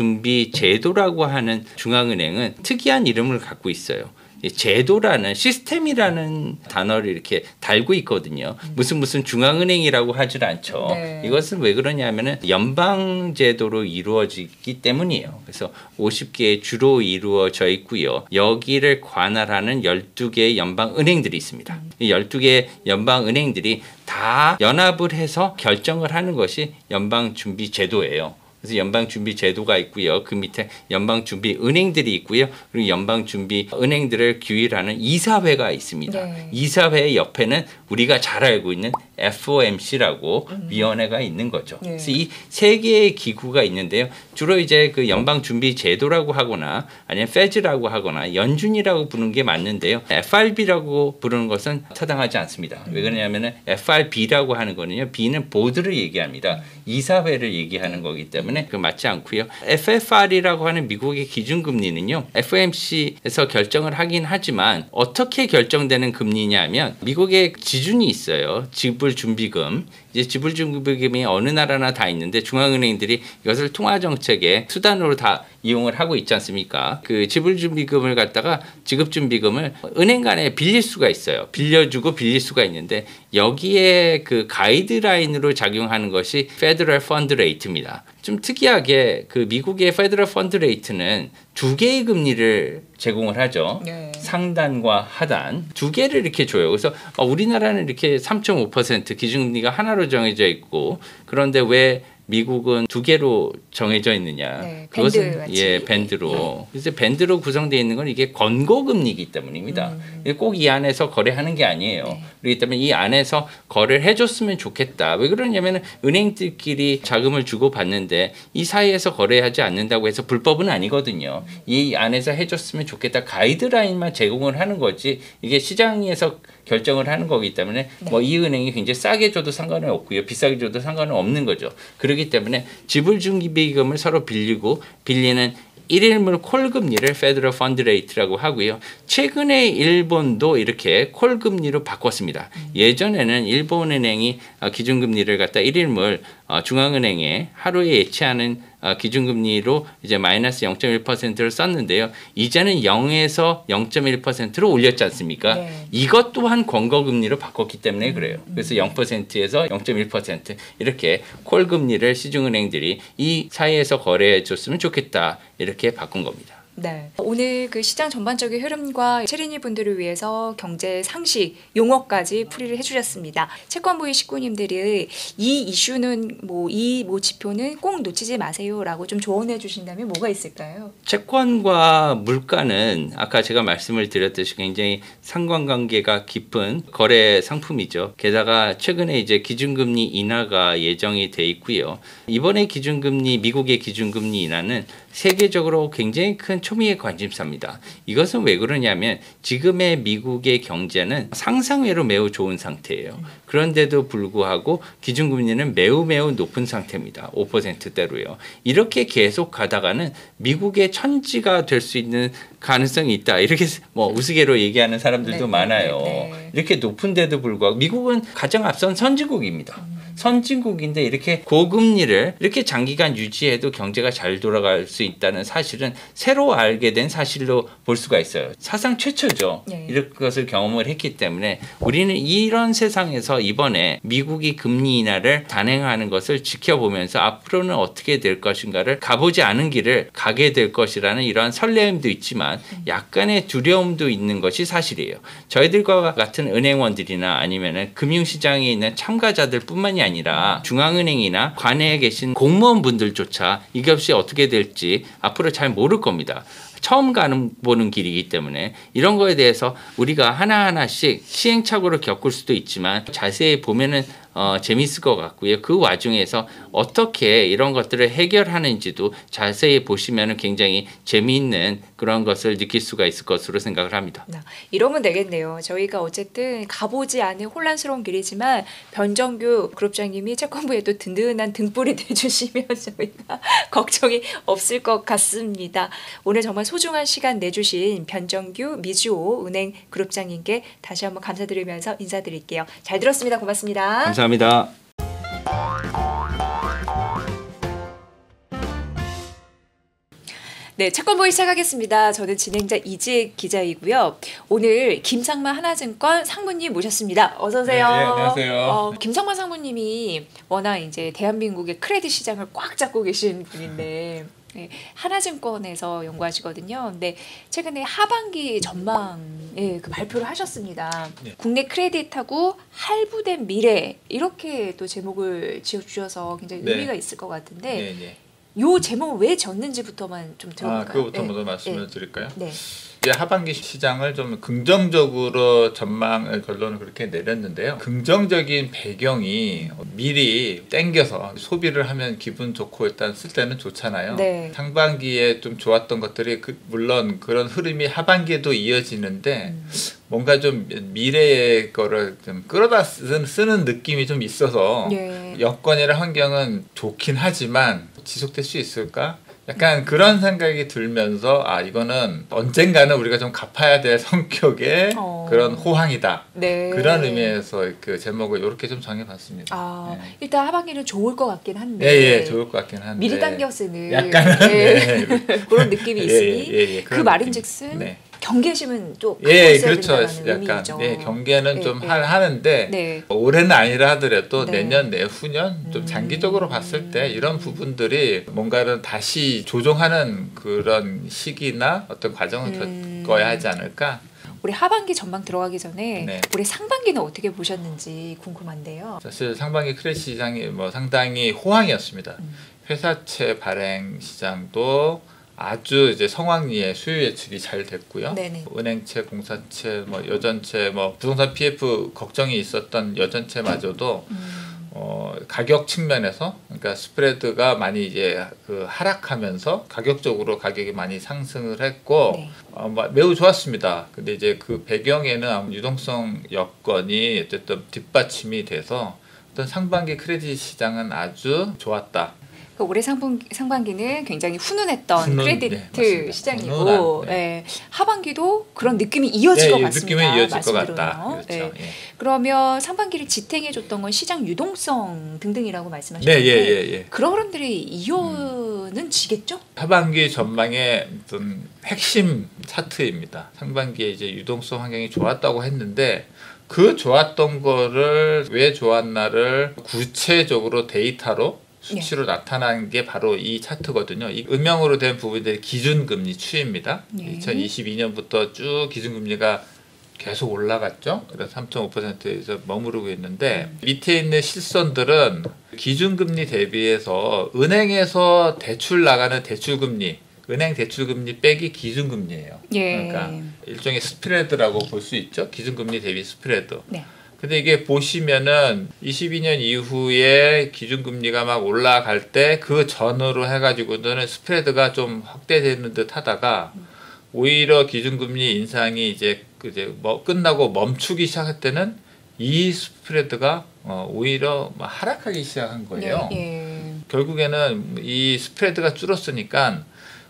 연방준비제도라고 하는 중앙은행은 특이한 이름을 갖고 있어요. 제도라는 시스템이라는 단어를 이렇게 달고 있거든요. 무슨 중앙은행이라고 하질 않죠. 네. 이것은 왜 그러냐면은 연방제도로 이루어지기 때문이에요. 그래서 50개의 주로 이루어져 있고요. 여기를 관할하는 12개의 연방은행들이 있습니다. 이 12개의 연방은행들이 다 연합을 해서 결정을 하는 것이 연방준비제도예요. 그래서 연방준비제도가 있고요. 그 밑에 연방준비은행들이 있고요. 그리고 연방준비은행들을 규율하는 이사회가 있습니다. 네. 이사회 옆에는 우리가 잘 알고 있는 FOMC라고 위원회가 있는 거죠. 네. 그래서 이 세 개의 기구가 있는데요. 주로 이제 그 연방준비제도라고 하거나 아니면 페즈라고 하거나 연준이라고 부르는 게 맞는데요. FRB라고 부르는 것은 타당하지 않습니다. 왜 그러냐면은 FRB라고 하는 거는요. B는 보드를 얘기합니다. 이사회를 얘기하는 거기 때문에 그 맞지 않고요. FFR이라고 하는 미국의 기준금리는요. FOMC에서 결정을 하긴 하지만 어떻게 결정되는 금리냐면 미국의 기준이 있어요. 지불준비금. 이제 지불준비금이 어느 나라나 다 있는데 중앙은행들이 이것을 통화정책의 수단으로 다 이용을 하고 있지 않습니까? 그 지불준비금을 갖다가 지급준비금을 은행 간에 빌릴 수가 있어요. 빌려주고 빌릴 수가 있는데 여기에 그 가이드라인으로 작용하는 것이 페더럴 펀드 레이트입니다. 좀 특이하게 그 미국의 페더럴 펀드 레이트는 두 개의 금리를 제공을 하죠. 네. 상단과 하단 두 개를 이렇게 줘요. 그래서 우리나라는 이렇게 3.5% 기준금리가 하나로 정해져 있고 그런데 왜 미국은 두 개로 정해져 있느냐? 네, 그것은 밴드 밴드로. 그래서 밴드로 구성되어 있는 건 이게 건고금리이기 때문입니다. 꼭 이 안에서 거래하는 게 아니에요. 네. 그렇기 때문에 이 안에서 거래를 해줬으면 좋겠다. 왜 그러냐면 은행들끼리 자금을 주고 받는데 이 사이에서 거래하지 않는다고 해서 불법은 아니거든요. 이 안에서 해줬으면 좋겠다. 가이드라인만 제공을 하는 거지 이게 시장에서 결정을 하는 거기 때문에 뭐 이 은행이 굉장히 싸게 줘도 상관은 없고요. 비싸게 줘도 상관은 없는 거죠. 그렇기 때문에 지불준비금을 서로 빌리고 빌리는 일일물 콜금리를 페더럴 펀드 레이트라고 하고요. 최근에 일본도 이렇게 콜금리로 바꿨습니다. 예전에는 일본은행이 기준금리를 갖다 일일물 중앙은행에 하루에 예치하는 기준금리로 이제 마이너스 0.1%를 썼는데요. 이제는 0에서 0.1%로 올렸지 않습니까? 네. 이것 또한 권고금리로 바꿨기 때문에 그래요. 그래서 0%에서 0.1% 이렇게 콜금리를 시중은행들이 이 사이에서 거래해 줬으면 좋겠다. 이렇게 바꾼 겁니다. 네. 오늘 그 시장 전반적인 흐름과 체리니 분들을 위해서 경제 상식 용어까지 풀이를 해주셨습니다. 채권부의 식구님들이 이 이슈는 이 지표는 꼭 놓치지 마세요라고 좀 조언해 주신다면 뭐가 있을까요? 채권과 물가는 아까 제가 말씀을 드렸듯이 굉장히 상관관계가 깊은 거래 상품이죠. 게다가 최근에 이제 기준금리 인하가 예정이 돼 있고요. 이번에 기준금리 미국의 기준금리 인하는 세계적으로 굉장히 큰 초미의 관심사입니다. 이것은 왜 그러냐면 지금의 미국의 경제는 상상외로 매우 좋은 상태예요. 그런데도 불구하고 기준금리는 매우 높은 상태입니다. 5%대로요. 이렇게 계속 가다가는 미국의 천지가 될 수 있는 가능성이 있다. 이렇게 우스개로 얘기하는 사람들도 많아요. 이렇게 높은데도 불구하고 미국은 가장 앞선 선진국입니다. 선진국인데 이렇게 고금리를 이렇게 장기간 유지해도 경제가 잘 돌아갈 수 있다는 사실은 새로 알게 된 사실로 볼 수가 있어요. 사상 최초죠. 이런 것을 경험을 했기 때문에 우리는 이런 세상에서 이번에 미국이 금리 인하를 단행하는 것을 지켜보면서 앞으로는 어떻게 될 것인가를 가보지 않은 길을 가게 될 것이라는 이러한 설레임도 있지만 약간의 두려움도 있는 것이 사실이에요. 저희들과 같은 은행원들이나 아니면 금융시장에 있는 참가자들 뿐만이 아니라 중앙은행이나 관내에 계신 공무원분들조차 이게 없이 어떻게 될지 앞으로 잘 모를 겁니다. 처음 보는 길이기 때문에 이런 거에 대해서 우리가 하나하나씩 시행착오를 겪을 수도 있지만 자세히 보면은 재미있을 것 같고요. 그 와중에서 어떻게 이런 것들을 해결하는지도 자세히 보시면 굉장히 재미있는 그런 것을 느낄 수가 있을 것으로 생각을 합니다. 이러면 되겠네요. 저희가 어쨌든 가보지 않은 혼란스러운 길이지만 변정규 그룹장님이 채권부에도 든든한 등불이 돼주시면 저희가 걱정이 없을 것 같습니다. 오늘 정말 소중한 시간 내주신 변정규 미주오 은행 그룹장님께 다시 한번 감사드리면서 인사드릴게요. 잘 들었습니다. 고맙습니다. 감사합니다. 네, 채권보이 시작하겠습니다. 저는 진행자 이지혜 기자이고요. 오늘 김상만 하나증권 상무님 모셨습니다. 어서 오세요. 네, 안녕하세요. 김상만 상무님이 워낙 이제 대한민국의 크레딧 시장을 꽉 잡고 계신 분인데 네, 하나증권에서 연구하시거든요. 근데 최근에 하반기 전망에 그 발표를 하셨습니다. 네. 국내 크레딧하고 할부된 미래 이렇게 또 제목을 지어주셔서 굉장히 네. 의미가 있을 것 같은데 네, 네. 요 제목을 왜 졌는지부터만 좀 들어볼까요? 그거부터 네. 먼저 말씀을 드릴까요? 네. 이제 하반기 시장을 좀 긍정적으로 전망을 결론을 그렇게 내렸는데요. 긍정적인 배경이 미리 땡겨서 소비를 하면 기분 좋고 일단 쓸 때는 좋잖아요. 네. 상반기에 좀 좋았던 것들이 물론 그런 흐름이 하반기에도 이어지는데 뭔가 좀 미래의 거를 좀 끌어다 쓰는 느낌이 좀 있어서 네. 여건이나 환경은 좋긴 하지만 지속될 수 있을까? 약간 그런 생각이 들면서 이거는 언젠가는 우리가 좀 갚아야 될 성격의 그런 호황이다. 네. 그런 의미에서 그 제목을 이렇게 좀 정해봤습니다. 네. 일단 하반기는 좋을 것 같긴 한데. 예, 좋을 것 같긴 한데. 미리 당겨 쓰는 약간은 네. 그런 느낌이 있으니 예, 그 말인즉슨 네. 경계심은 또 그렇죠. 약간 의미죠. 경계는 좀 하는데 네. 올해는 아니라 하더라도 네. 내년, 내후년 좀 장기적으로 봤을 때 이런 부분들이 뭔가를 다시 조정하는 그런 시기나 어떤 과정을 겪어야 하지 않을까. 우리 하반기 전망 들어가기 전에 네. 우리 상반기는 어떻게 보셨는지 궁금한데요. 사실 상반기 크레딧 시장이 상당히 호황이었습니다. 회사채 발행 시장도 아주 이제 성황리에 수요 예측이 잘 됐고요. 네네. 은행채, 공사채, 여전채, 부동산 PF 걱정이 있었던 여전채마저도 가격 측면에서 그러니까 스프레드가 많이 이제 하락하면서 가격적으로 가격이 많이 상승을 했고 네. 매우 좋았습니다. 근데 이제 그 배경에는 유동성 여건이 어쨌든 뒷받침이 돼서 어떤 상반기 크레딧 시장은 아주 좋았다. 올해 상반기는 굉장히 훈훈했던 크레딧 네, 시장이고 훈훈한, 네. 하반기도 그런 느낌이 이어질 것 같습니다. 느낌이 이어질 것 같다. 그렇죠. 네. 예. 그러면 상반기를 지탱해줬던 건 시장 유동성 등등이라고 말씀하셨는데 네, 그런 흐름들이 이어는 지겠죠? 하반기 전망의 어떤 핵심 차트입니다. 상반기에 이제 유동성 환경이 좋았다고 했는데 그 좋았던 거를 왜 좋았나를 구체적으로 데이터로 수치로 나타난 게 바로 이 차트거든요. 이 음영으로 된 부분들이 기준금리 추이입니다. 네. 2022년부터 쭉 기준금리가 계속 올라갔죠. 그래서 3.5%에서 머무르고 있는데 밑에 있는 실선들은 기준금리 대비해서 은행에서 대출 나가는 대출금리, 은행 대출금리 빼기 기준금리예요. 예. 그러니까 일종의 스프레드라고 볼 수 있죠. 기준금리 대비 스프레드. 네. 근데 이게 보시면은 22년 이후에 기준금리가 막 올라갈 때 그 전으로 해가지고는 스프레드가 좀 확대되는 듯 하다가 오히려 기준금리 인상이 이제 끝나고 멈추기 시작할 때는 이 스프레드가 오히려 하락하기 시작한 거예요. 네. 결국에는 이 스프레드가 줄었으니까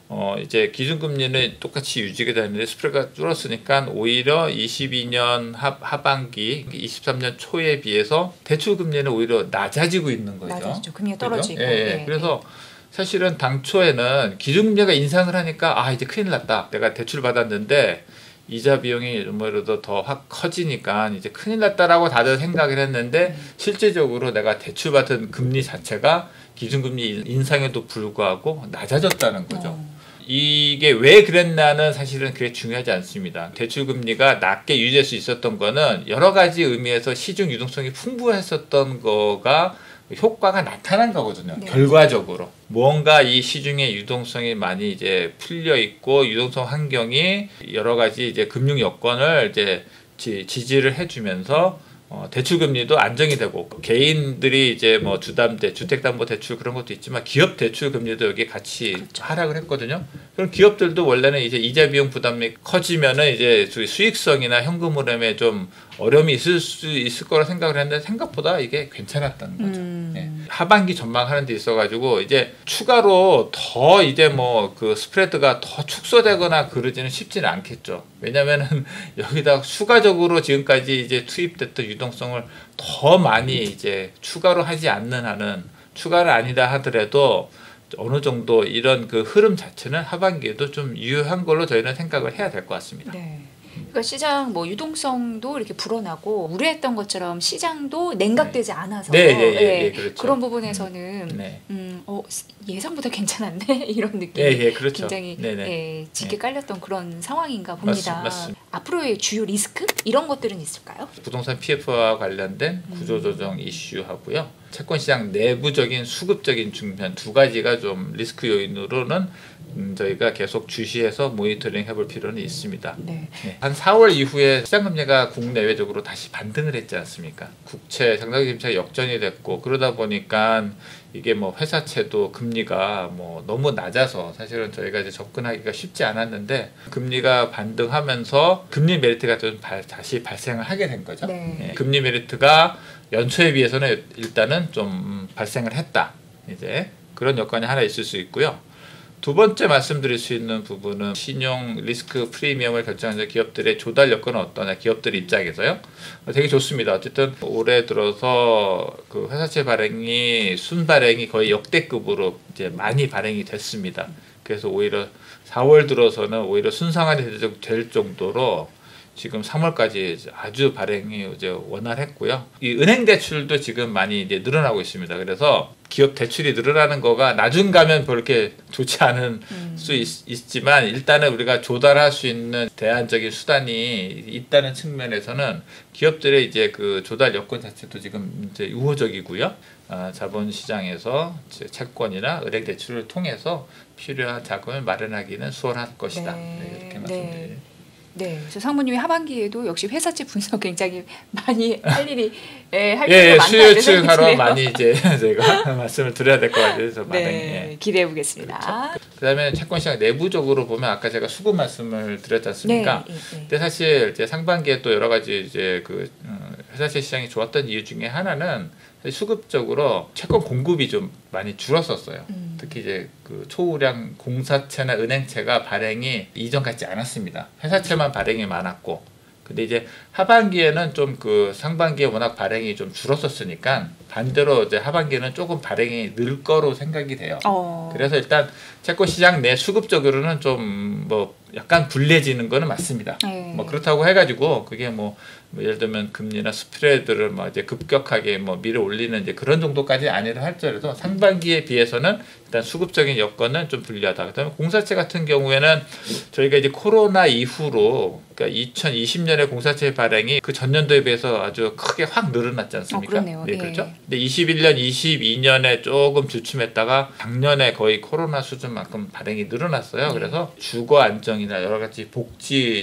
이제 기준금리는 똑같이 유지가 되는데 스프레드가 줄었으니까 오히려 22년 하반기, 23년 초에 비해서 대출금리는 오히려 낮아지고 있는 거죠. 낮아지죠. 금리가 떨어지고. 예. 그래서 사실은 당초에는 기준금리가 인상을 하니까 이제 큰일 났다. 내가 대출 받았는데 이자 비용이 뭐라도 더 확 커지니까 이제 큰일 났다라고 다들 생각을 했는데 실제적으로 내가 대출받은 금리 자체가 기준금리 인상에도 불구하고 낮아졌다는 거죠. 이게 왜 그랬나는 사실은 그게 중요하지 않습니다. 대출금리가 낮게 유지할 수 있었던 거는 여러 가지 의미에서 시중 유동성이 풍부했었던 거가 효과가 나타난 거거든요. 네. 결과적으로 뭔가 이 시중에 유동성이 많이 이제 풀려 있고 유동성 환경이 여러 가지 이제 금융 여건을 이제 지지를 해주면서 대출 금리도 안정이 되고 개인들이 이제 뭐 주담대, 주택담보대출 그런 것도 있지만 기업 대출 금리도 여기 같이 그렇죠. 하락을 했거든요. 그럼 기업들도 원래는 이제 이자 비용 부담이 커지면은 이제 수익성이나 현금 흐름에 좀 어려움이 있을 수 있을 거라 생각을 했는데 생각보다 이게 괜찮았다는 거죠. 예. 하반기 전망하는 데 있어가지고 이제 추가로 더 이제 뭐 그 스프레드가 더 축소되거나 그러지는 쉽지는 않겠죠. 왜냐면은 여기다 추가적으로 지금까지 이제 투입됐던 유동성을 더 많이 이제 추가로 하지 않는 한은 추가를 아니다 하더라도 어느 정도 이런 그 흐름 자체는 하반기에도 좀 유효한 걸로 저희는 생각을 해야 될 것 같습니다. 네. 그러니까 시장 뭐 유동성도 이렇게 불어나고 우려했던 것처럼 시장도 냉각되지 않아서 네, 그렇죠. 그런 부분에서는 네. 예상보다 괜찮은데 이런 느낌이 그렇죠. 굉장히 짙게 깔렸던 그런 상황인가 봅니다. 맞습니다. 앞으로의 주요 리스크 이런 것들은 있을까요? 부동산 PF와 관련된 구조조정 이슈하고요. 채권시장 내부적인 수급적인 측면 두 가지가 좀 리스크 요인으로는 저희가 계속 주시해서 모니터링 해볼 필요는 있습니다. 네. 한 4월 이후에 시장금리가 국내외적으로 다시 반등을 했지 않습니까? 국채, 장단기 역전이 됐고 그러다 보니까 이게 뭐 회사채도 금리가 뭐 너무 낮아서 사실은 저희가 이제 접근하기가 쉽지 않았는데 금리가 반등하면서 금리 메리트가 좀 다시 발생을 하게 된 거죠. 네. 금리 메리트가 연초에 비해서는 일단은 좀 발생을 했다. 이제 그런 여건이 하나 있을 수 있고요. 두 번째 말씀드릴 수 있는 부분은 신용 리스크 프리미엄을 결정하는 기업들의 조달 여건은 어떠냐, 기업들 입장에서요. 되게 좋습니다. 어쨌든 올해 들어서 그 회사채 발행이 순발행이 거의 역대급으로 이제 많이 발행이 됐습니다. 그래서 오히려 4월 들어서는 오히려 순상한이 될 정도로 지금 3월까지 아주 발행이 이제 원활했고요. 이 은행 대출도 지금 많이 이제 늘어나고 있습니다. 그래서 기업 대출이 늘어나는 거가 나중 가면 그렇게 좋지 않은 수 있지만 일단은 우리가 조달할 수 있는 대안적인 수단이 있다는 측면에서는 기업들의 이제 그 조달 여건 자체도 지금 이제 우호적이고요. 자본시장에서 채권이나 은행 대출을 통해서 필요한 자금을 마련하기는 수월할 것이다. 이렇게 말씀드립니다. 네, 그래서 상무님이 하반기에도 역시 회사채 분석 굉장히 많이 할 일이 할 일이 많다. 수요층하러 많이 이제 제가 말씀을 드려야 될 것 같아서 많이 기대해 보겠습니다. 그렇죠. 그다음에 채권시장 내부적으로 보면 아까 제가 수급 말씀을 드렸지 않습니까? 근데 사실 이제 상반기에 또 여러 가지 이제 그 회사채 시장이 좋았던 이유 중에 하나는 수급적으로 채권 공급이 좀 많이 줄었었어요. 특히 이제 그 초우량 공사채나 은행채가 발행이 이전 같지 않았습니다. 회사채만 발행이 많았고, 근데 이제 하반기에는 좀 그 상반기에 워낙 발행이 좀 줄었었으니까 반대로 이제 하반기에는 조금 발행이 늘 거로 생각이 돼요. 그래서 일단 채권 시장 내 수급적으로는 좀 뭐 약간 불리해지는 거는 맞습니다. 뭐 그렇다고 해가지고 그게 뭐 예를 들면 금리나 스프레드를 뭐 이제 급격하게 뭐 밀어 올리는 이제 그런 정도까지 아니라 할지라도 상반기에 비해서는 일단 수급적인 여건은 좀 불리하다. 그다음에 공사채 같은 경우에는 저희가 이제 코로나 이후로 그러니까 2020년에 공사채 발행이 그 전년도에 비해서 아주 크게 확 늘어났지 않습니까? 그러네요. 네, 그렇죠. 근데 21년, 22년에 조금 주춤했다가 작년에 거의 코로나 수준만큼 발행이 늘어났어요. 그래서 주거 안정이나 여러 가지 복지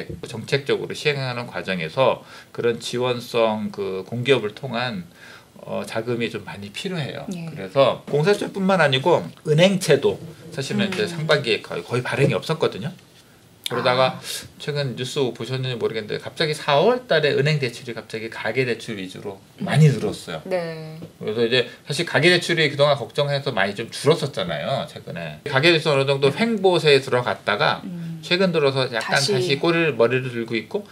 정책적으로 시행하는 과정에서 그런 지원성 그 공기업을 통한 자금이 좀 많이 필요해요. 그래서 공사채뿐만 아니고 은행채도 사실은 이제 상반기에 거의 발행이 없었거든요. 그러다가 최근 뉴스 보셨는지 모르겠는데 갑자기 4월 달에 은행 대출이 갑자기 가계 대출 위주로 많이 늘었어요. 그래서 이제 사실 가계 대출이 그동안 걱정해서 많이 좀 줄었었잖아요. 최근에. 가계 대출 어느 정도 횡보세에 들어갔다가 최근 들어서 약간 다시 머리를 들고 있고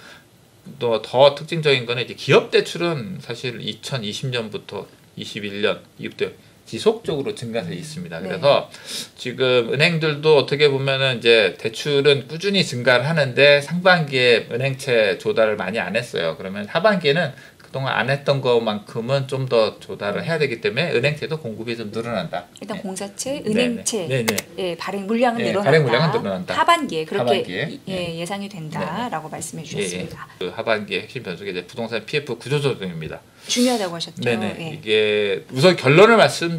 또 더 특징적인 거는 이제 기업 대출은 사실 2020년부터 21년 이때 지속적으로 증가세 있습니다. 그래서 지금 은행들도 어떻게 보면은 이제 대출은 꾸준히 증가를 하는데 상반기에 은행채 조달을 많이 안 했어요. 그러면 하반기에는 그동안 안 했던 것만큼은 좀 더 조달을 해야 되기 때문에 은행채도 공급이 좀 늘어난다. 일단 공사채, 은행채 발행 물량은 늘어난다. 하반기에 그렇게 예상이 된다라고 말씀해 주셨습니다. 그 하반기의 핵심 변수가 이제 부동산 PF 구조조정입니다. 중요하다고 하셨죠. 네네. 예. 이게 우선 결론을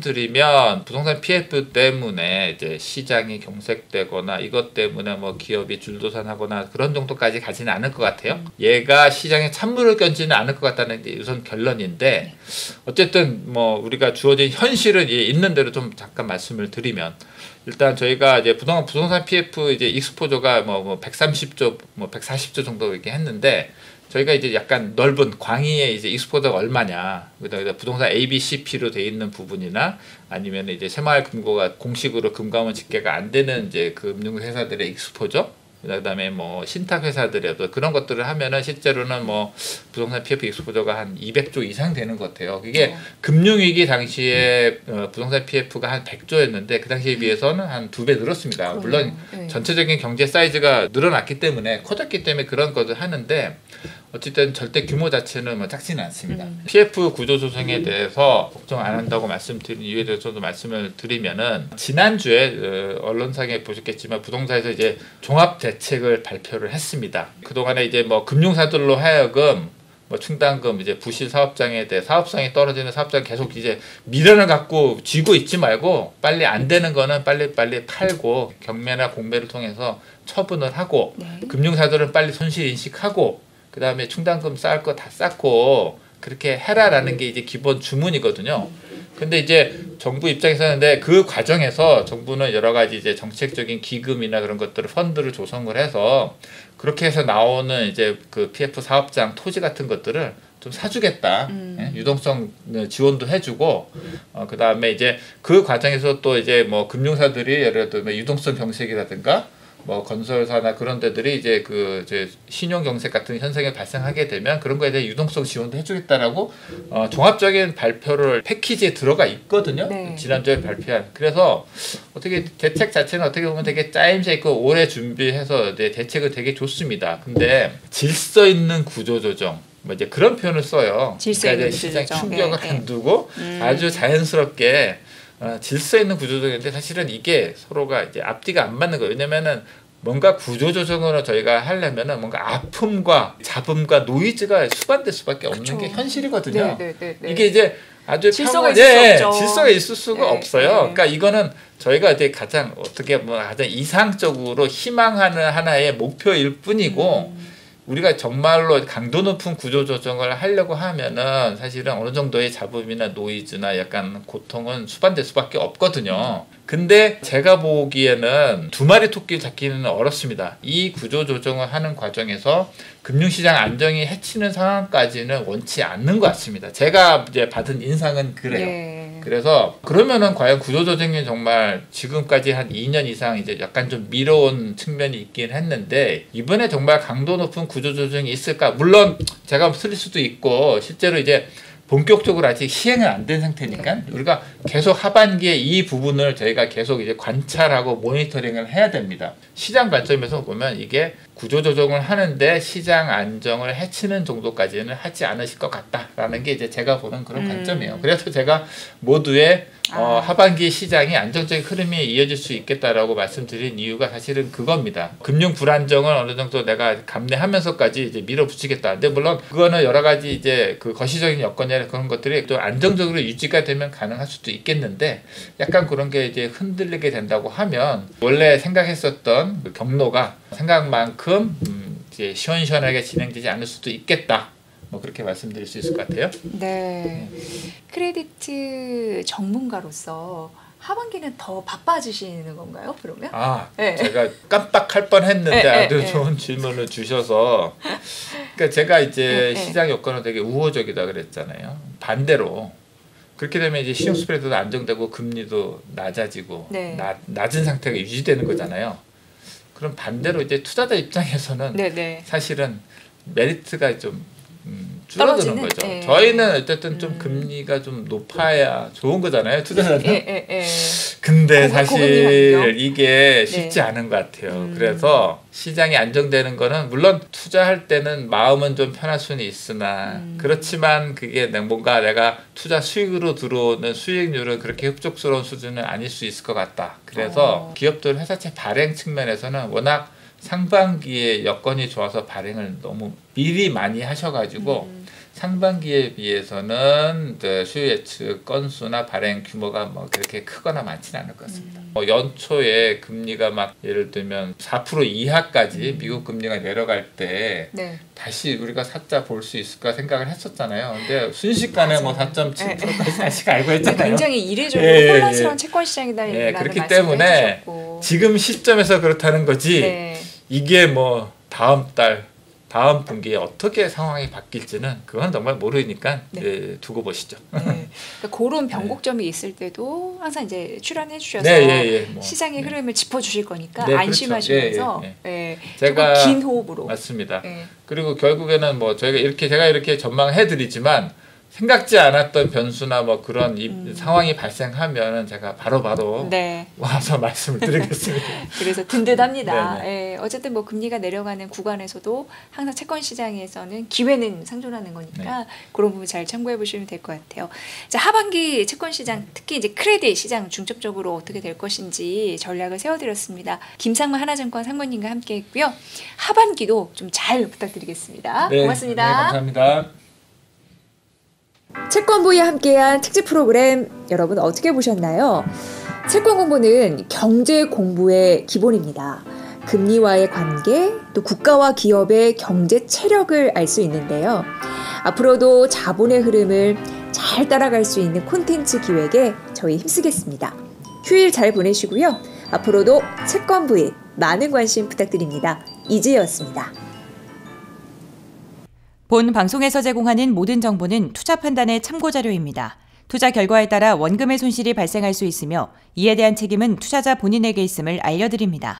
말씀드리면 부동산 PF 때문에 이제 시장이 경색되거나 이것 때문에 뭐 기업이 줄도산하거나 그런 정도까지 가지는 않을 것 같아요. 얘가 시장에 찬물을 끼얹지는 않을 것 같다는 게 우선 결론인데 어쨌든 뭐 우리가 주어진 현실은 있는 대로 좀 잠깐 말씀을 드리면 일단 저희가 이제 부동산 PF 이제 익스포저가 뭐 130조, 뭐 140조 정도 이렇게 했는데 저희가 이제 약간 넓은 광의의 이제 익스포저가 얼마냐, 그다음에 부동산 ABCP로 돼 있는 부분이나 아니면 이제 새마을금고가 공식으로 금감원 집계가 안 되는 이제 금융회사들의 익스포저, 그다음에 뭐 신탁 회사들에도 그런 것들을 하면은 실제로는 뭐 부동산 PF 익스포저가 한 200조 이상 되는 것 같아요. 이게 금융위기 당시에 부동산 PF가 한 100조였는데 그 당시에 비해서는 한 2배 늘었습니다. 물론 전체적인 경제 사이즈가 늘어났기 때문에 커졌기 때문에 그런 것을 하는데 어쨌든 절대 규모 자체는 뭐 작지는 않습니다. PF 구조 조정에 대해서 걱정 안 한다고 말씀드린 이유에 대해서도 말씀을 드리면은 지난주에 언론상에 보셨겠지만 부동산에서 이제 종합 대책을 발표를 했습니다. 그동안에 이제 뭐 금융사들로 하여금 뭐 충당금 이제 부실 사업장에 대해 사업성이 떨어지는 사업장 계속 이제 미련을 갖고 쥐고 있지 말고 빨리 안 되는 거는 빨리 팔고 경매나 공매를 통해서 처분을 하고 금융사들은 빨리 손실 인식하고 그 다음에 충당금 쌓을 거 다 쌓고 그렇게 해라라는 게 이제 기본 주문이거든요. 근데 이제 정부 입장에서는 그 과정에서 정부는 여러 가지 이제 정책적인 기금이나 그런 것들을 펀드를 조성을 해서 그렇게 해서 나오는 이제 그 PF 사업장 토지 같은 것들을 좀 사주겠다. 예? 유동성 지원도 해주고, 그 다음에 이제 그 과정에서 또 이제 뭐 금융사들이 예를 들면 유동성 경색이라든가 뭐 건설사나 그런 데들이 이제 그 이제 신용 경색 같은 현상이 발생하게 되면 그런 거에 대해 유동성 지원도 해주겠다라고 종합적인 발표를 패키지에 들어가 있거든요. 네. 지난주에 발표한. 그래서 어떻게 대책 자체는 어떻게 보면 되게 짜임새 있고 오래 준비해서 대책은 되게 좋습니다. 근데 질서 있는 구조 조정. 뭐 이제 그런 표현을 써요. 그러니까 이제 시장 충격을 안 두고 아주 자연스럽게 질서 있는 구조조정인데 사실은 이게 서로가 이제 앞뒤가 안 맞는 거예요. 왜냐면은 뭔가 구조조정으로 저희가 하려면은 뭔가 아픔과 잡음과 노이즈가 수반될 수밖에 없는 게 현실이거든요. 이게 이제 아주 질서가 있을 수 없죠. 질서가 있을 수가 없어요. 그러니까 이거는 저희가 이제 가장 어떻게 보면 가장 이상적으로 희망하는 하나의 목표일 뿐이고 우리가 정말로 강도 높은 구조 조정을 하려고 하면은 사실은 어느 정도의 잡음이나 노이즈나 약간 고통은 수반될 수밖에 없거든요. 근데 제가 보기에는 두 마리 토끼를 잡기는 어렵습니다. 이 구조 조정을 하는 과정에서 금융시장 안정이 해치는 상황까지는 원치 않는 것 같습니다. 제가 이제 받은 인상은 그래요. 네. 그래서 그러면은 과연 구조조정이 정말 지금까지 한 2년 이상 이제 약간 좀 미뤄온 측면이 있긴 했는데 이번에 정말 강도 높은 구조조정이 있을까? 물론 제가 틀릴 수도 있고 실제로 이제 본격적으로 아직 시행은 안 된 상태니까 우리가 계속 하반기에 이 부분을 저희가 계속 이제 관찰하고 모니터링을 해야 됩니다. 시장 관점에서 보면 이게 구조조정을 하는데 시장 안정을 해치는 정도까지는 하지 않으실 것 같다라는 게 이제 제가 보는 그런 관점이에요. 그래서 제가 모두의 하반기 시장이 안정적인 흐름이 이어질 수 있겠다라고 말씀드린 이유가 사실은 그겁니다. 금융 불안정을 어느 정도 내가 감내하면서까지 이제 밀어붙이겠다. 근데 물론 그거는 여러 가지 이제 그 거시적인 여건이나 그런 것들이 또 안정적으로 유지가 되면 가능할 수도 있겠는데 약간 그런 게 이제 흔들리게 된다고 하면 원래 생각했었던 그 경로가 생각만큼 이제 시원시원하게 진행되지 않을 수도 있겠다. 뭐 그렇게 말씀드릴 수 있을 것 같아요. 네. 크레디트 전문가로서 하반기는 더 바빠지시는 건가요? 그러면? 네. 제가 깜빡할 뻔했는데 아주 좋은 질문을 주셔서 그러니까 제가 이제 시장 여건은 되게 우호적이다 그랬잖아요. 반대로 그렇게 되면 이제 신용 스프레드도 안정되고 금리도 낮아지고 낮은 상태가 유지되는 거잖아요. 그럼 반대로 이제 투자자 입장에서는 사실은 메리트가 좀 줄어드는 거죠. 저희는 어쨌든 좀 금리가 좀 높아야 좋은 거잖아요. 투자자는. 근데 사실 이게 쉽지 않은 것 같아요. 그래서 시장이 안정되는 거는 물론 투자할 때는 마음은 좀 편할 수는 있으나 그렇지만 그게 뭔가 내가 투자 수익으로 들어오는 수익률은 그렇게 흡족스러운 수준은 아닐 수 있을 것 같다. 그래서 기업들 회사채 발행 측면에서는 워낙 상반기에 여건이 좋아서 발행을 너무 미리 많이 하셔가지고 상반기에 비해서는 이제 수요 예측 건수나 발행 규모가 뭐 그렇게 크거나 많지는 않을 것 같습니다. 연초에 금리가 막 예를 들면 4% 이하까지 미국 금리가 내려갈 때 네. 다시 우리가 살짝 볼 수 있을까 생각을 했었잖아요. 근데 순식간에 뭐 4.7%까지 다시 갈고 했잖아요. 굉장히 이례적으로 혼란스러운 채권 시장이다라는 그렇기 말씀을 때문에 해주셨고. 지금 시점에서 그렇다는 거지 네. 이게 뭐 다음 달 다음 분기에 어떻게 상황이 바뀔지는 그건 정말 모르니까 네. 두고 보시죠. 네. 그러니까 그런 변곡점이 있을 때도 항상 이제 출연해 주셔서 뭐, 시장의 흐름을 짚어주실 거니까 네, 안심하시면서 그렇죠. 네, 제가 조금 긴 호흡으로 맞습니다. 네. 그리고 결국에는 뭐 제가 이렇게 전망해드리지만 생각지 않았던 변수나 뭐 그런 상황이 발생하면 제가 바로 네. 와서 말씀을 드리겠습니다. 그래서 든든합니다. 네네. 예, 어쨌든 뭐 금리가 내려가는 구간에서도 항상 채권 시장에서는 기회는 상존하는 거니까 그런 부분 잘 참고해 보시면 될 것 같아요. 자, 하반기 채권 시장 특히 이제 크레딧 시장 중점적으로 어떻게 될 것인지 전략을 세워드렸습니다. 김상만 하나증권 상무님과 함께했고요. 하반기도 좀 잘 부탁드리겠습니다. 고맙습니다. 네, 감사합니다. 채권부와 함께한 특집 프로그램 여러분 어떻게 보셨나요? 채권 공부는 경제 공부의 기본입니다. 금리와의 관계, 또 국가와 기업의 경제 체력을 알 수 있는데요. 앞으로도 자본의 흐름을 잘 따라갈 수 있는 콘텐츠 기획에 저희 힘쓰겠습니다. 휴일 잘 보내시고요. 앞으로도 채권부에 많은 관심 부탁드립니다. 이지혜였습니다. 본 방송에서 제공하는 모든 정보는 투자 판단의 참고 자료입니다. 투자 결과에 따라 원금의 손실이 발생할 수 있으며 이에 대한 책임은 투자자 본인에게 있음을 알려드립니다.